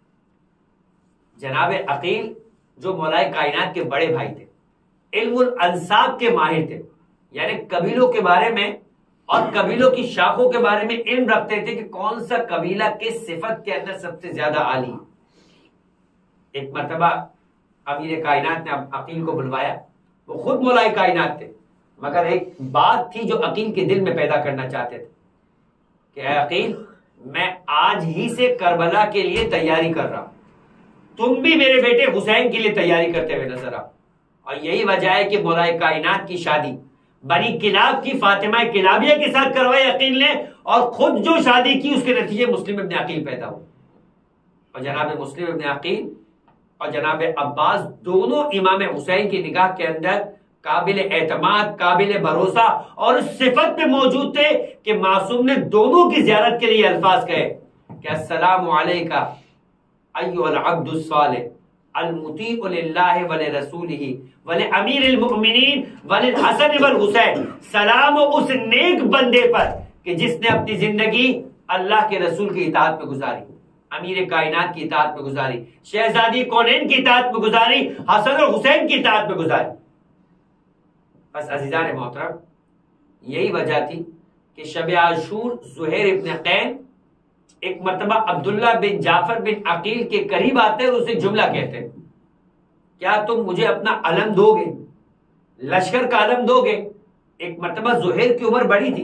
جناب عقیل جو مولائے کائنات کے بڑے بھائی تھے، علم الانساب کے ماہر تھے، یعنی قبیلوں کے بارے میں اور قبیلوں کی شاخوں کے بارے میں علم رکھتے تھے کہ کون سا قبیلہ کس صفت کے اندر سب سے زیادہ عالی ہے. ایک مرتبہ امیر کائنات نے عقیل کو بلوایا. وہ خود مولائے کائنات تھے مگر ایک بات تھی جو عقیل کے دل میں پیدا کرنا چاہتے تھے کہ اے عقیل میں آج ہی سے کربلا کے لیے تیاری کر رہا ہوں، تم بھی میرے بیٹے حسین کے لیے تیاری کرتے ہوئے نظر آؤ. اور یہی وجہ ہے کہ مولائے کائنات کی شادی بنی کلاب کی فاطمہ کلابیہ کے ساتھ کروائی عقیل نے اور خود جو شادی کی اس کے نتیجے مسلم ابن عقیل پیدا ہوئے. اور جناب مسلم ابن عقیل اور جناب عباس دونوں امام حسین کی نگاہ کے اندر قابل اعتماد، قابل بھروسہ اور اس صفت پہ موجود تھے کہ معصوم نے دونوں کی زیارت کے لیے الفاظ کہے کہ السلام علیکہ ایھا العبد الصالح المطیع للہ ولرسولہ ولامیر المؤمنین وللحسن والحسین. سلام اس نیک بندے پر کہ جس نے اپنی زندگی اللہ کے رسول کی اطاعت میں گزاری، امیر کائنات کی اطاعت میں گزاری، شہزادی کونین کی اطاعت میں گزاری، حسن اور حسین کی اطاعت میں گزاری. بس عزیزان محترم یہی وجہ تھی کہ شب عاشور زہیر ابن قین ایک مرتبہ عبداللہ بن جعفر بن عقیل کے قریب آتے اور اسے جملہ کہتے ہیں کیا تم مجھے اپنا علم دو گے، لشکر کا علم دو گے؟ ایک مرتبہ زہیر کی عمر بڑی تھی.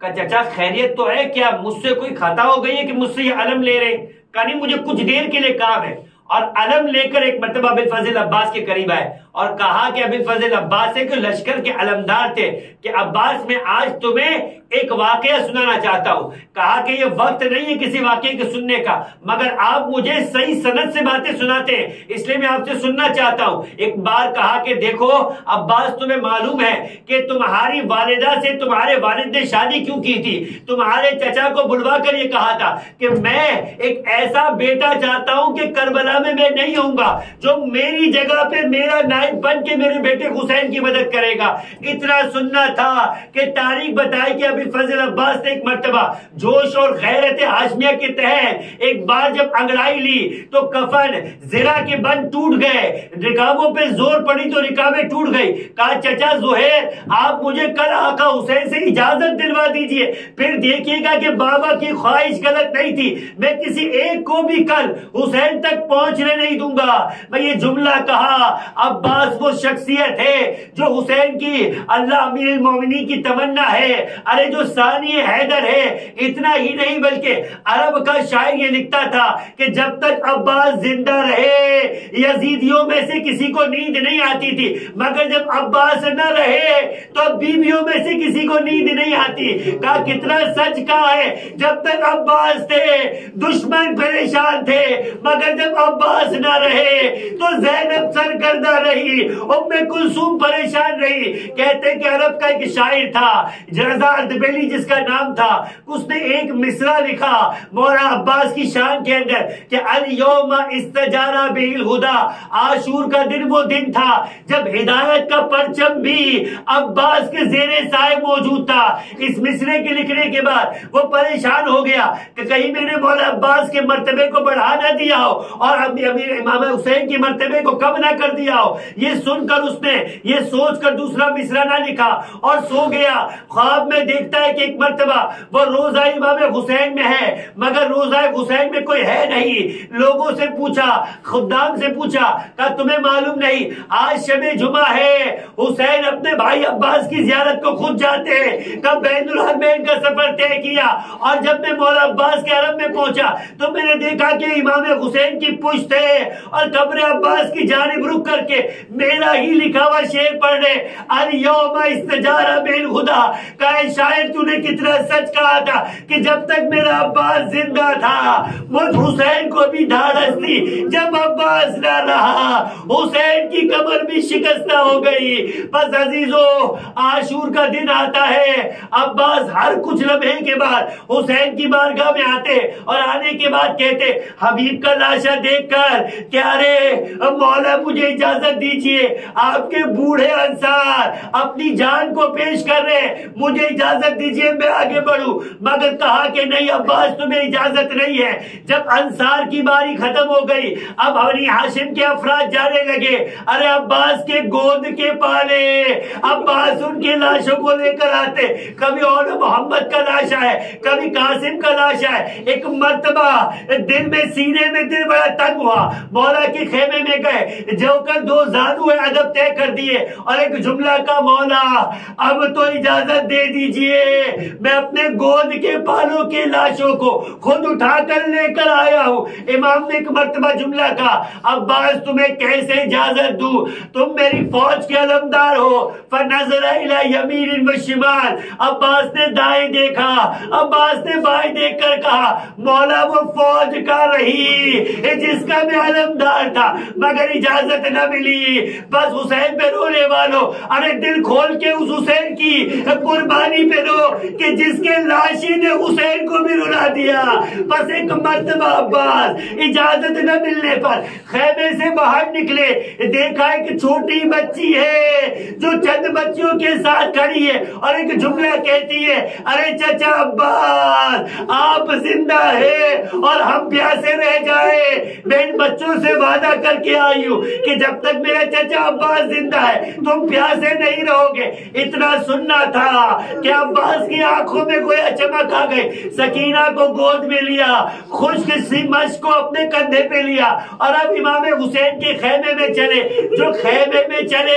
کہا چچا خیریت تو ہے کیا؟ مجھ سے کوئی خطا ہو گئی ہے کہ مجھ سے یہ علم لے رہے؟ کہا نہیں مجھے کچھ دیر کے لیے کام ہے، اور علم لے کر ایک مرتبہ ابوالفضل عباس کے قریب آئے اور کہا کہ ابوالفضل عباس ہے کہ لشکر کے علمدار تھے کہ عباس میں آج تمہیں ایک واقعہ سنانا چاہتا ہوں۔ کہا کہ یہ وقت نہیں ہے کسی واقعے کے سننے کا، مگر آپ مجھے صحیح سند سے باتیں سناتے ہیں اس لیے میں آپ سے سننا چاہتا ہوں۔ ایک بار کہا کہ دیکھو عباس تمہیں معلوم ہے کہ تمہاری والدہ سے تمہارے والد نے شادی کیوں کی تھی؟ تمہارے چچا کو بلوا کر یہ کہا تھا کہ میں ایک ایسا بیٹا چاہتا ہوں کہ کربلا میں میں نہیں ہوں گا، جو میری جگہ پہ میرا نائب بن کے میرے بیٹے حسین کی مدد کرے گا۔ اتنا سننا تھا کہ تاریخ بتائی کہ ابوالفضل عباس نے ایک مرتبہ جوش اور غیرت ہاشمیہ کے تحت ایک بار جب انگڑائی لی تو کفن زرہ کے بند ٹوٹ گئے، رکابوں پہ زور پڑی تو رکابیں ٹوٹ گئی۔ کہا چچا زہیر آپ مجھے کل آقا حسین سے اجازت دلوا دیجئے، پھر دیکھیے گا کہ بابا کی خواہش غلط نہیں تھی، میں کسی ایک کو بھی کل حسین تک پہنچنے نہیں دوں گا۔ میں یہ جملہ کہا، عباس وہ شخصیت ہے جو حسین کی اللہ امیر المومنین کی تمنا ہے، ارے جو ثانی حیدر ہے۔ اتنا ہی نہیں بلکہ عرب کا شاعر یہ لکھتا تھا کہ جب تک عباس زندہ رہے یزیدیوں میں سے کسی کو نیند نہیں آتی تھی، مگر جب عباس نہ رہے تو بیویوں میں سے کسی کو نیند نہیں آتی۔ کہا کتنا سچ کہا ہے، جب تک عباس تھے دشمن پریشان تھے، مگر جب عباس نہ رہے تو زینب سرگردہ رہی، ام کلثوم پریشان رہی۔ کہتے کہ عرب کا ایک شاعر تھا رضا اردبیلی جس کا نام تھا، اس نے ایک مصرع لکھا مولا عباس کی شان کے اندر کہ الیوم استجارہ بہ الہدی، عاشور کا دن وہ دن تھا جب ہدایت کا پرچم بھی عباس کے زیر سائے موجود تھا۔ اس مصرے کے لکھنے کے بعد وہ پریشان ہو گیا کہ کہیں میں نے مولا عباس کے مرتبے کو بڑھا نہ دیا ہو اور امیر امام حسین کی مرتبے کو کم نہ کر دیا ہو۔ یہ سن کر اس نے یہ سوچ کر دوسرا مصرع نہ لکھا اور سو گیا۔ خواب میں دیکھتا ہے کہ ایک مرتبہ وہ روزہ امام حسین میں ہے مگر روزہ حسین میں کوئی ہے نہیں۔ لوگوں سے پوچھا، خدام سے پوچھا، کہا تمہیں معلوم نہیں آج شب جمعہ ہے، حسین اپنے بھائی عباس کی زیارت کو خود جاتے ہیں۔ کہا بین الحرمین کا سفر طے کیا اور جب میں مولا عباس کے حرم میں پہنچا تو میں نے دیکھا کہ امام حسین کی پشت ہے اور قبر عباس کی جانب رک کر کے میرا ہی لکھا ہوا شعر پڑھ رہے الیوم استجارہ بہ الہدی۔ کہا شاعر تو نے کتنا سچ کہا تھا کہ جب تک میرا عباس زندہ تھا مجھ حسین کو بھی ڈھارس تھی، جب عباس نہ رہا حسین کی کمر بھی شکستہ ہو گئی۔ بس عزیزو عاشور کا دن آتا ہے، عباس ہر کچھ لمحے کے بعد حسین کی بارگاہ میں آتے اور آنے کے بعد کہتے حبیب کا لاشا دیکھ کر کیا رے مولا مجھے اجازت دیجئے، آپ کے بوڑھے انصار اپنی جان کو پیش کر رہے، مجھے اجازت دیجئے میں آگے بڑھوں۔ مگر کہا کہ نہیں عباس تمہیں اجازت نہیں ہے۔ جب انصار کی باری ختم ہو گئی اب بنی ہاشم کے افراد جانے لگے، ارے عباس کے گود کے پالے، عباس ان کے لاشوں کو لے کر آتے، کبھی اور محمد کا لاشا ہے کبھی قاسم کا لاشا ہے۔ ایک مرتبہ دل میں سینے میں دل بڑا تنگ ہوا، مولا کے خیمے میں گئے، جو کر دو زانو ادب طے کر دیے اور ایک جملہ کا مولا اب تو اجازت دے دیجئے، میں اپنے گود کے پالوں کے لاشوں کو خود اٹھا کر لے کر آیا ہوں۔ امام نے ایک مرتبہ جملہ کہا عباس تمہیں کیسے اجازت دوں، تم میری فوج کے علمدار ہو۔ فنظر الی یمین و شمال، عباس نے دائیں دیکھا، عباس نے بائیں دیکھ کر کہا مولا وہ فوج کا رہی جس کا میں علمدار تھا مگر اجازت نہ ملی۔ بس حسین پہ رونے والوں ارے دل کھول کے اس حسین کی قربانی پہ رو کہ جس کے لاشی نے حسین کو بھی رلا دیا۔ بس ایک مرتبہ عباس اجازت نہ ملنے پر خیمے سے باہر نکلے، دیکھا ایک چھوٹی بچی ہے جو چند بچیوں کے ساتھ کھڑی ہے اور ایک جملہ کہتی ہے ارے چچا عباس آپ زندہ ہے اور ہم پیاسے رہ جائے، میں ان بچوں سے وعدہ کر کے آئی ہوں کہ جب تک میرا چچا عباس زندہ ہے تم پیاسے نہیں رہو گے۔ اتنا سننا تھا کہ عباس کی آنکھوں میں گویا چمک آ گئی، سکینہ کو گود میں لیا، خشک سی مشک کو اپنے کندھے پہ لیا اور اب امام حسین کے کے خیمے میں چلے. جو خیمے میں چلے,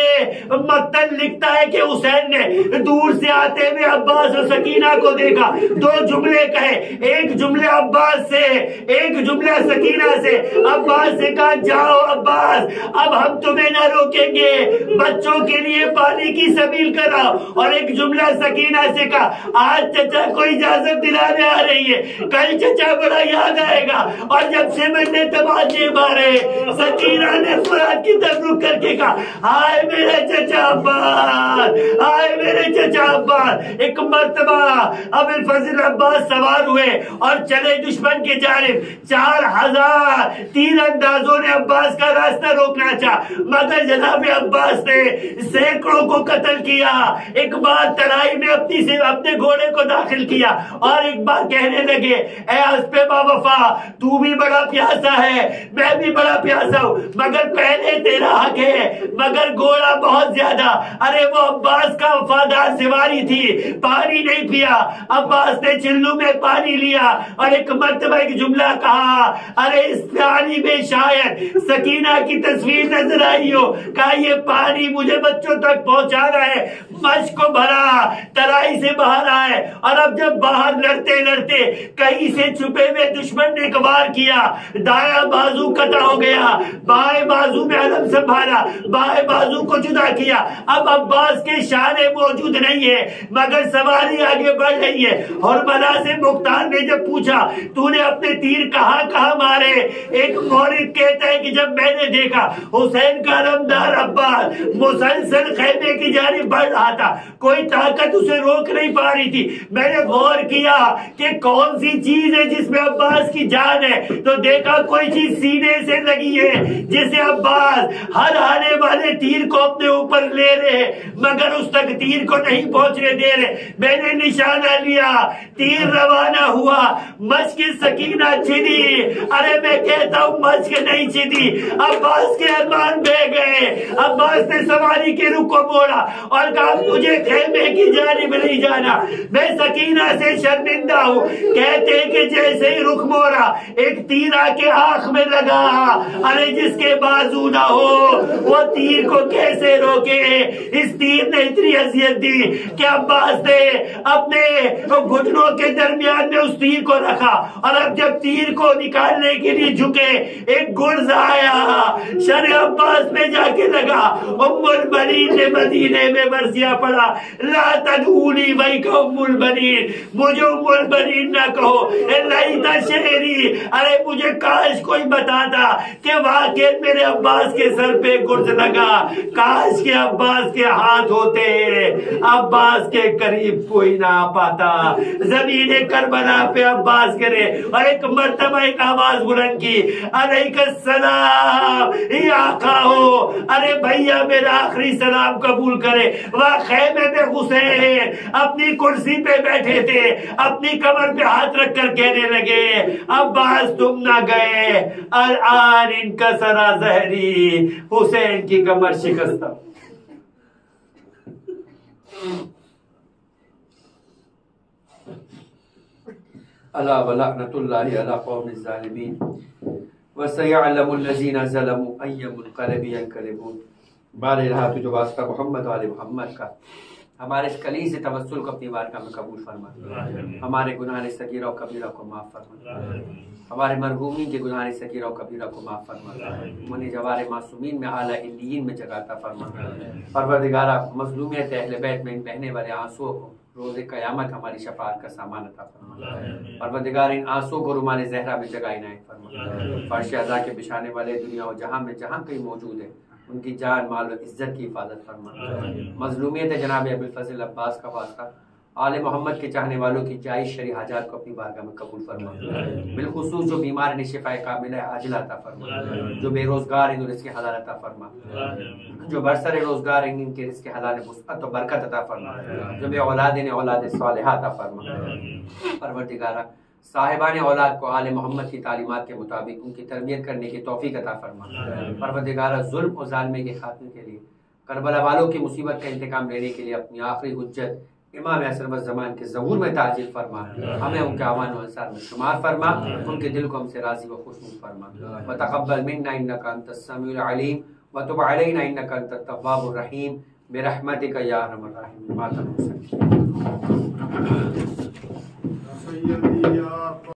مقتل لکھتا ہے کہ حسین نے دور سے آتے ہوئے عباس اور سکینہ کو دیکھا, دو جملے کہے, ایک جملے عباس سے, ایک جملہ سکینہ سے. عباس سے کہا جاؤ عباس, اب ہم تمہیں نہ روکیں گے, بچوں کے لیے پانی کی سبیل کراؤ. اور ایک جملہ سکینہ سے کہا آج چچا کو اجازت دلانے آ رہی ہے, کل چچا بڑا یاد آئے گا. اور جب سے میں نے تماچے مارے, سکینہ نے فرات کی طرف رک کر کے کہا ہائے میرے چچا عباس, ہائے میرے چچا عباس. ایک مرتبہ ابو الفضل عباس سوار ہوئے اور چلے دشمن کی جانب. چار ہزار تیر اندازوں نے عباس کا راستہ روکنا چاہا, مگر جناب عباس نے سینکڑوں کو قتل کیا. ایک بار ترائی میں اپنی سے اپنے گھوڑے کو داخل کیا اور ایک بار کہنے لگے اے اسپے با وفا, تو بھی بڑا پیاسا ہے, میں بھی بڑا پیاسا ہوں, مگر پہلے تیرا حق ہے, مگر گھوڑا بہت زیادہ. ارے وہ عباس کا وفادار سواری تھی, پانی نہیں پیا. عباس نے چلو میں پانی لیا اور ایک مرتبہ ایک جملہ کہا, ارے اس پانی میں شاید سکینہ کی تصویر نظر آئی ہو. کہا یہ پانی مجھے بچوں تک پہنچانا ہے. مشق کو بھرا, ترائی سے باہر آئے, اور اب جب باہر لڑتے لڑتے کہیں سے چھپے ہوئے دشمن نے ایک وار کیا, دایاں بازو قطع ہو گیا, بائیں بازو میں علم سنبھالا, بائیں بازو کو جدا کیا. اب عباس کے شانے موجود نہیں ہے, مگر سواری آگے بڑھ رہی ہے. اور ملا سے مختار نے جب پوچھا تو نے اپنے تیر کہاں کہاں مارے, ایک مورد کہتا ہے کہ جب میں نے دیکھا حسین کا علمدار عباس مسلسل خیمے کی جانب بڑھ رہا تھا, کوئی طاقت اسے روک نہیں پا رہی تھی. میں نے غور کیا کہ کون سی چیز ہے جس میں عباس کی جان ہے, تو دیکھا کوئی چیز سینے سے لگی ہے جسے عباس ہر آنے والے تیر کو اپنے اوپر لے رہے, مگر اس تک تیر کو نہیں پہنچنے دے رہے. میں نے نشانہ لیا, تیر روانہ ہوا, مشق سکینہ چھدی. ارے میں کہتا ہوں مشق نہیں چھدی, عباس کے ارمان بہ گئے. عباس نے سواری کے رخ کو موڑا اور کہا مجھے خیمے کی جانب نہیں جانا, میں سکینہ سے شرمندہ ہوں. کہتے کہ جیسے ہی رخ موڑا ایک تیر آ کے آنکھ میں لگا. ارے جس کے بازو نہ ہو وہ تیر کو کیسے روکے. اس تیر نے اتنی اذیت دی کہ عباس نے اپنے گھٹنوں کے درمیان میں اس تیر کو رکھا, اور اب جب تیر کو نکالنے کے لیے جھکے ایک گرز آیا, شر عباس میں جا کے لگا. ام البنین نے مدینے میں مرثیہ پڑھا, لا تدعونی ویک ام البنین, مجھے ام البنین نہ کہو. لیت شعری, ارے مجھے کاش کوئی بتاتا کہ واقع میرے عباس کے سر پہ گرز لگا, کاش کے عباس کے ہاتھ ہوتے, عباس کے قریب کوئی نہ پاتا. زمین کربلا پہ عباس کرے. اور ایک مرتبہ ایک آواز بلند کی, علیک السلام یا آقا ہو, ارے بھیا میرا آخری سلام قبول کرے. وہ خیمے میں حسین اپنی کرسی پہ بیٹھے تھے, اپنی کمر پہ ہاتھ رکھ کر کہنے لگے عباس تم نہ گئے, الان ان کا سرا زہری, حسین کی کمر شکستہ. الا ولعنۃ اللہ علی قوم الظالمین وسيعلم الذين ظلموا اي منقلب ينقلبون. بار الہ تو جو واسطہ محمد والے محمد کا, ہمارے اس کلی سے توسل کو اپنی بارگاہ میں قبول فرما, ہمارے گناہ صغیرہ و کبیرہ کو معاف فرما, ہمارے مرحومین کے گناہ صغیرہ و کبیرہ کو معاف فرما, منی جوار معصومین میں اعلیٰ علیین میں جگہ عطا فرما. پروردگارہ مظلومیت اہل بیت میں ان بہنے والے آنسو کو روز قیامت ہماری شفاعت کا سامان عطا فرما. پروردگار ان آنسو کو رومان زہرا میں جگہ عنایت فرما. فرش عزا کے بچھانے والے دنیا و جہاں میں جہاں کہیں موجود ہے ان کی جان مال و عزت کی حفاظت فرما. مظلومیت جناب ابو الفضل عباس کا واسطہ آل محمد کے چاہنے والوں کی جائز شرعی حاجات کو اپنی بارگاہ میں قبول فرما. بالخصوص جو بیمار ہیں شفاء کاملہ عاجلہ عطا فرما, جو بے روزگار ہیں رزق حلال عطا فرما, جو برسر روزگار ہیں ان کے رزق حلال وسعت و برکت عطا فرما, جو بے اولاد ہیں اولاد صالحہ عطا فرما. پروردگارہ صاحبان اولاد کو آل محمد کی تعلیمات کے مطابق ان کی تربیت کرنے کی توفیق عطا فرما. پروردگارہ ظلم و ظالمی کے خاتمے کے لیے کربلا والوں کی مصیبت کا انتقام لینے کے لیے اپنی آخری حجت امام اعظم الزمان کے ظہور میں تعجیل فرما، ہمیں ان کے اعوان و انصار میں شمار فرما، ان کے دل کو ہم سے راضی و خوشنود فرما۔ وتقبل منا انک انت السمیع العلیم وتب علینا انک انت التواب الرحیم برحمتک یا ارحم الراحمین۔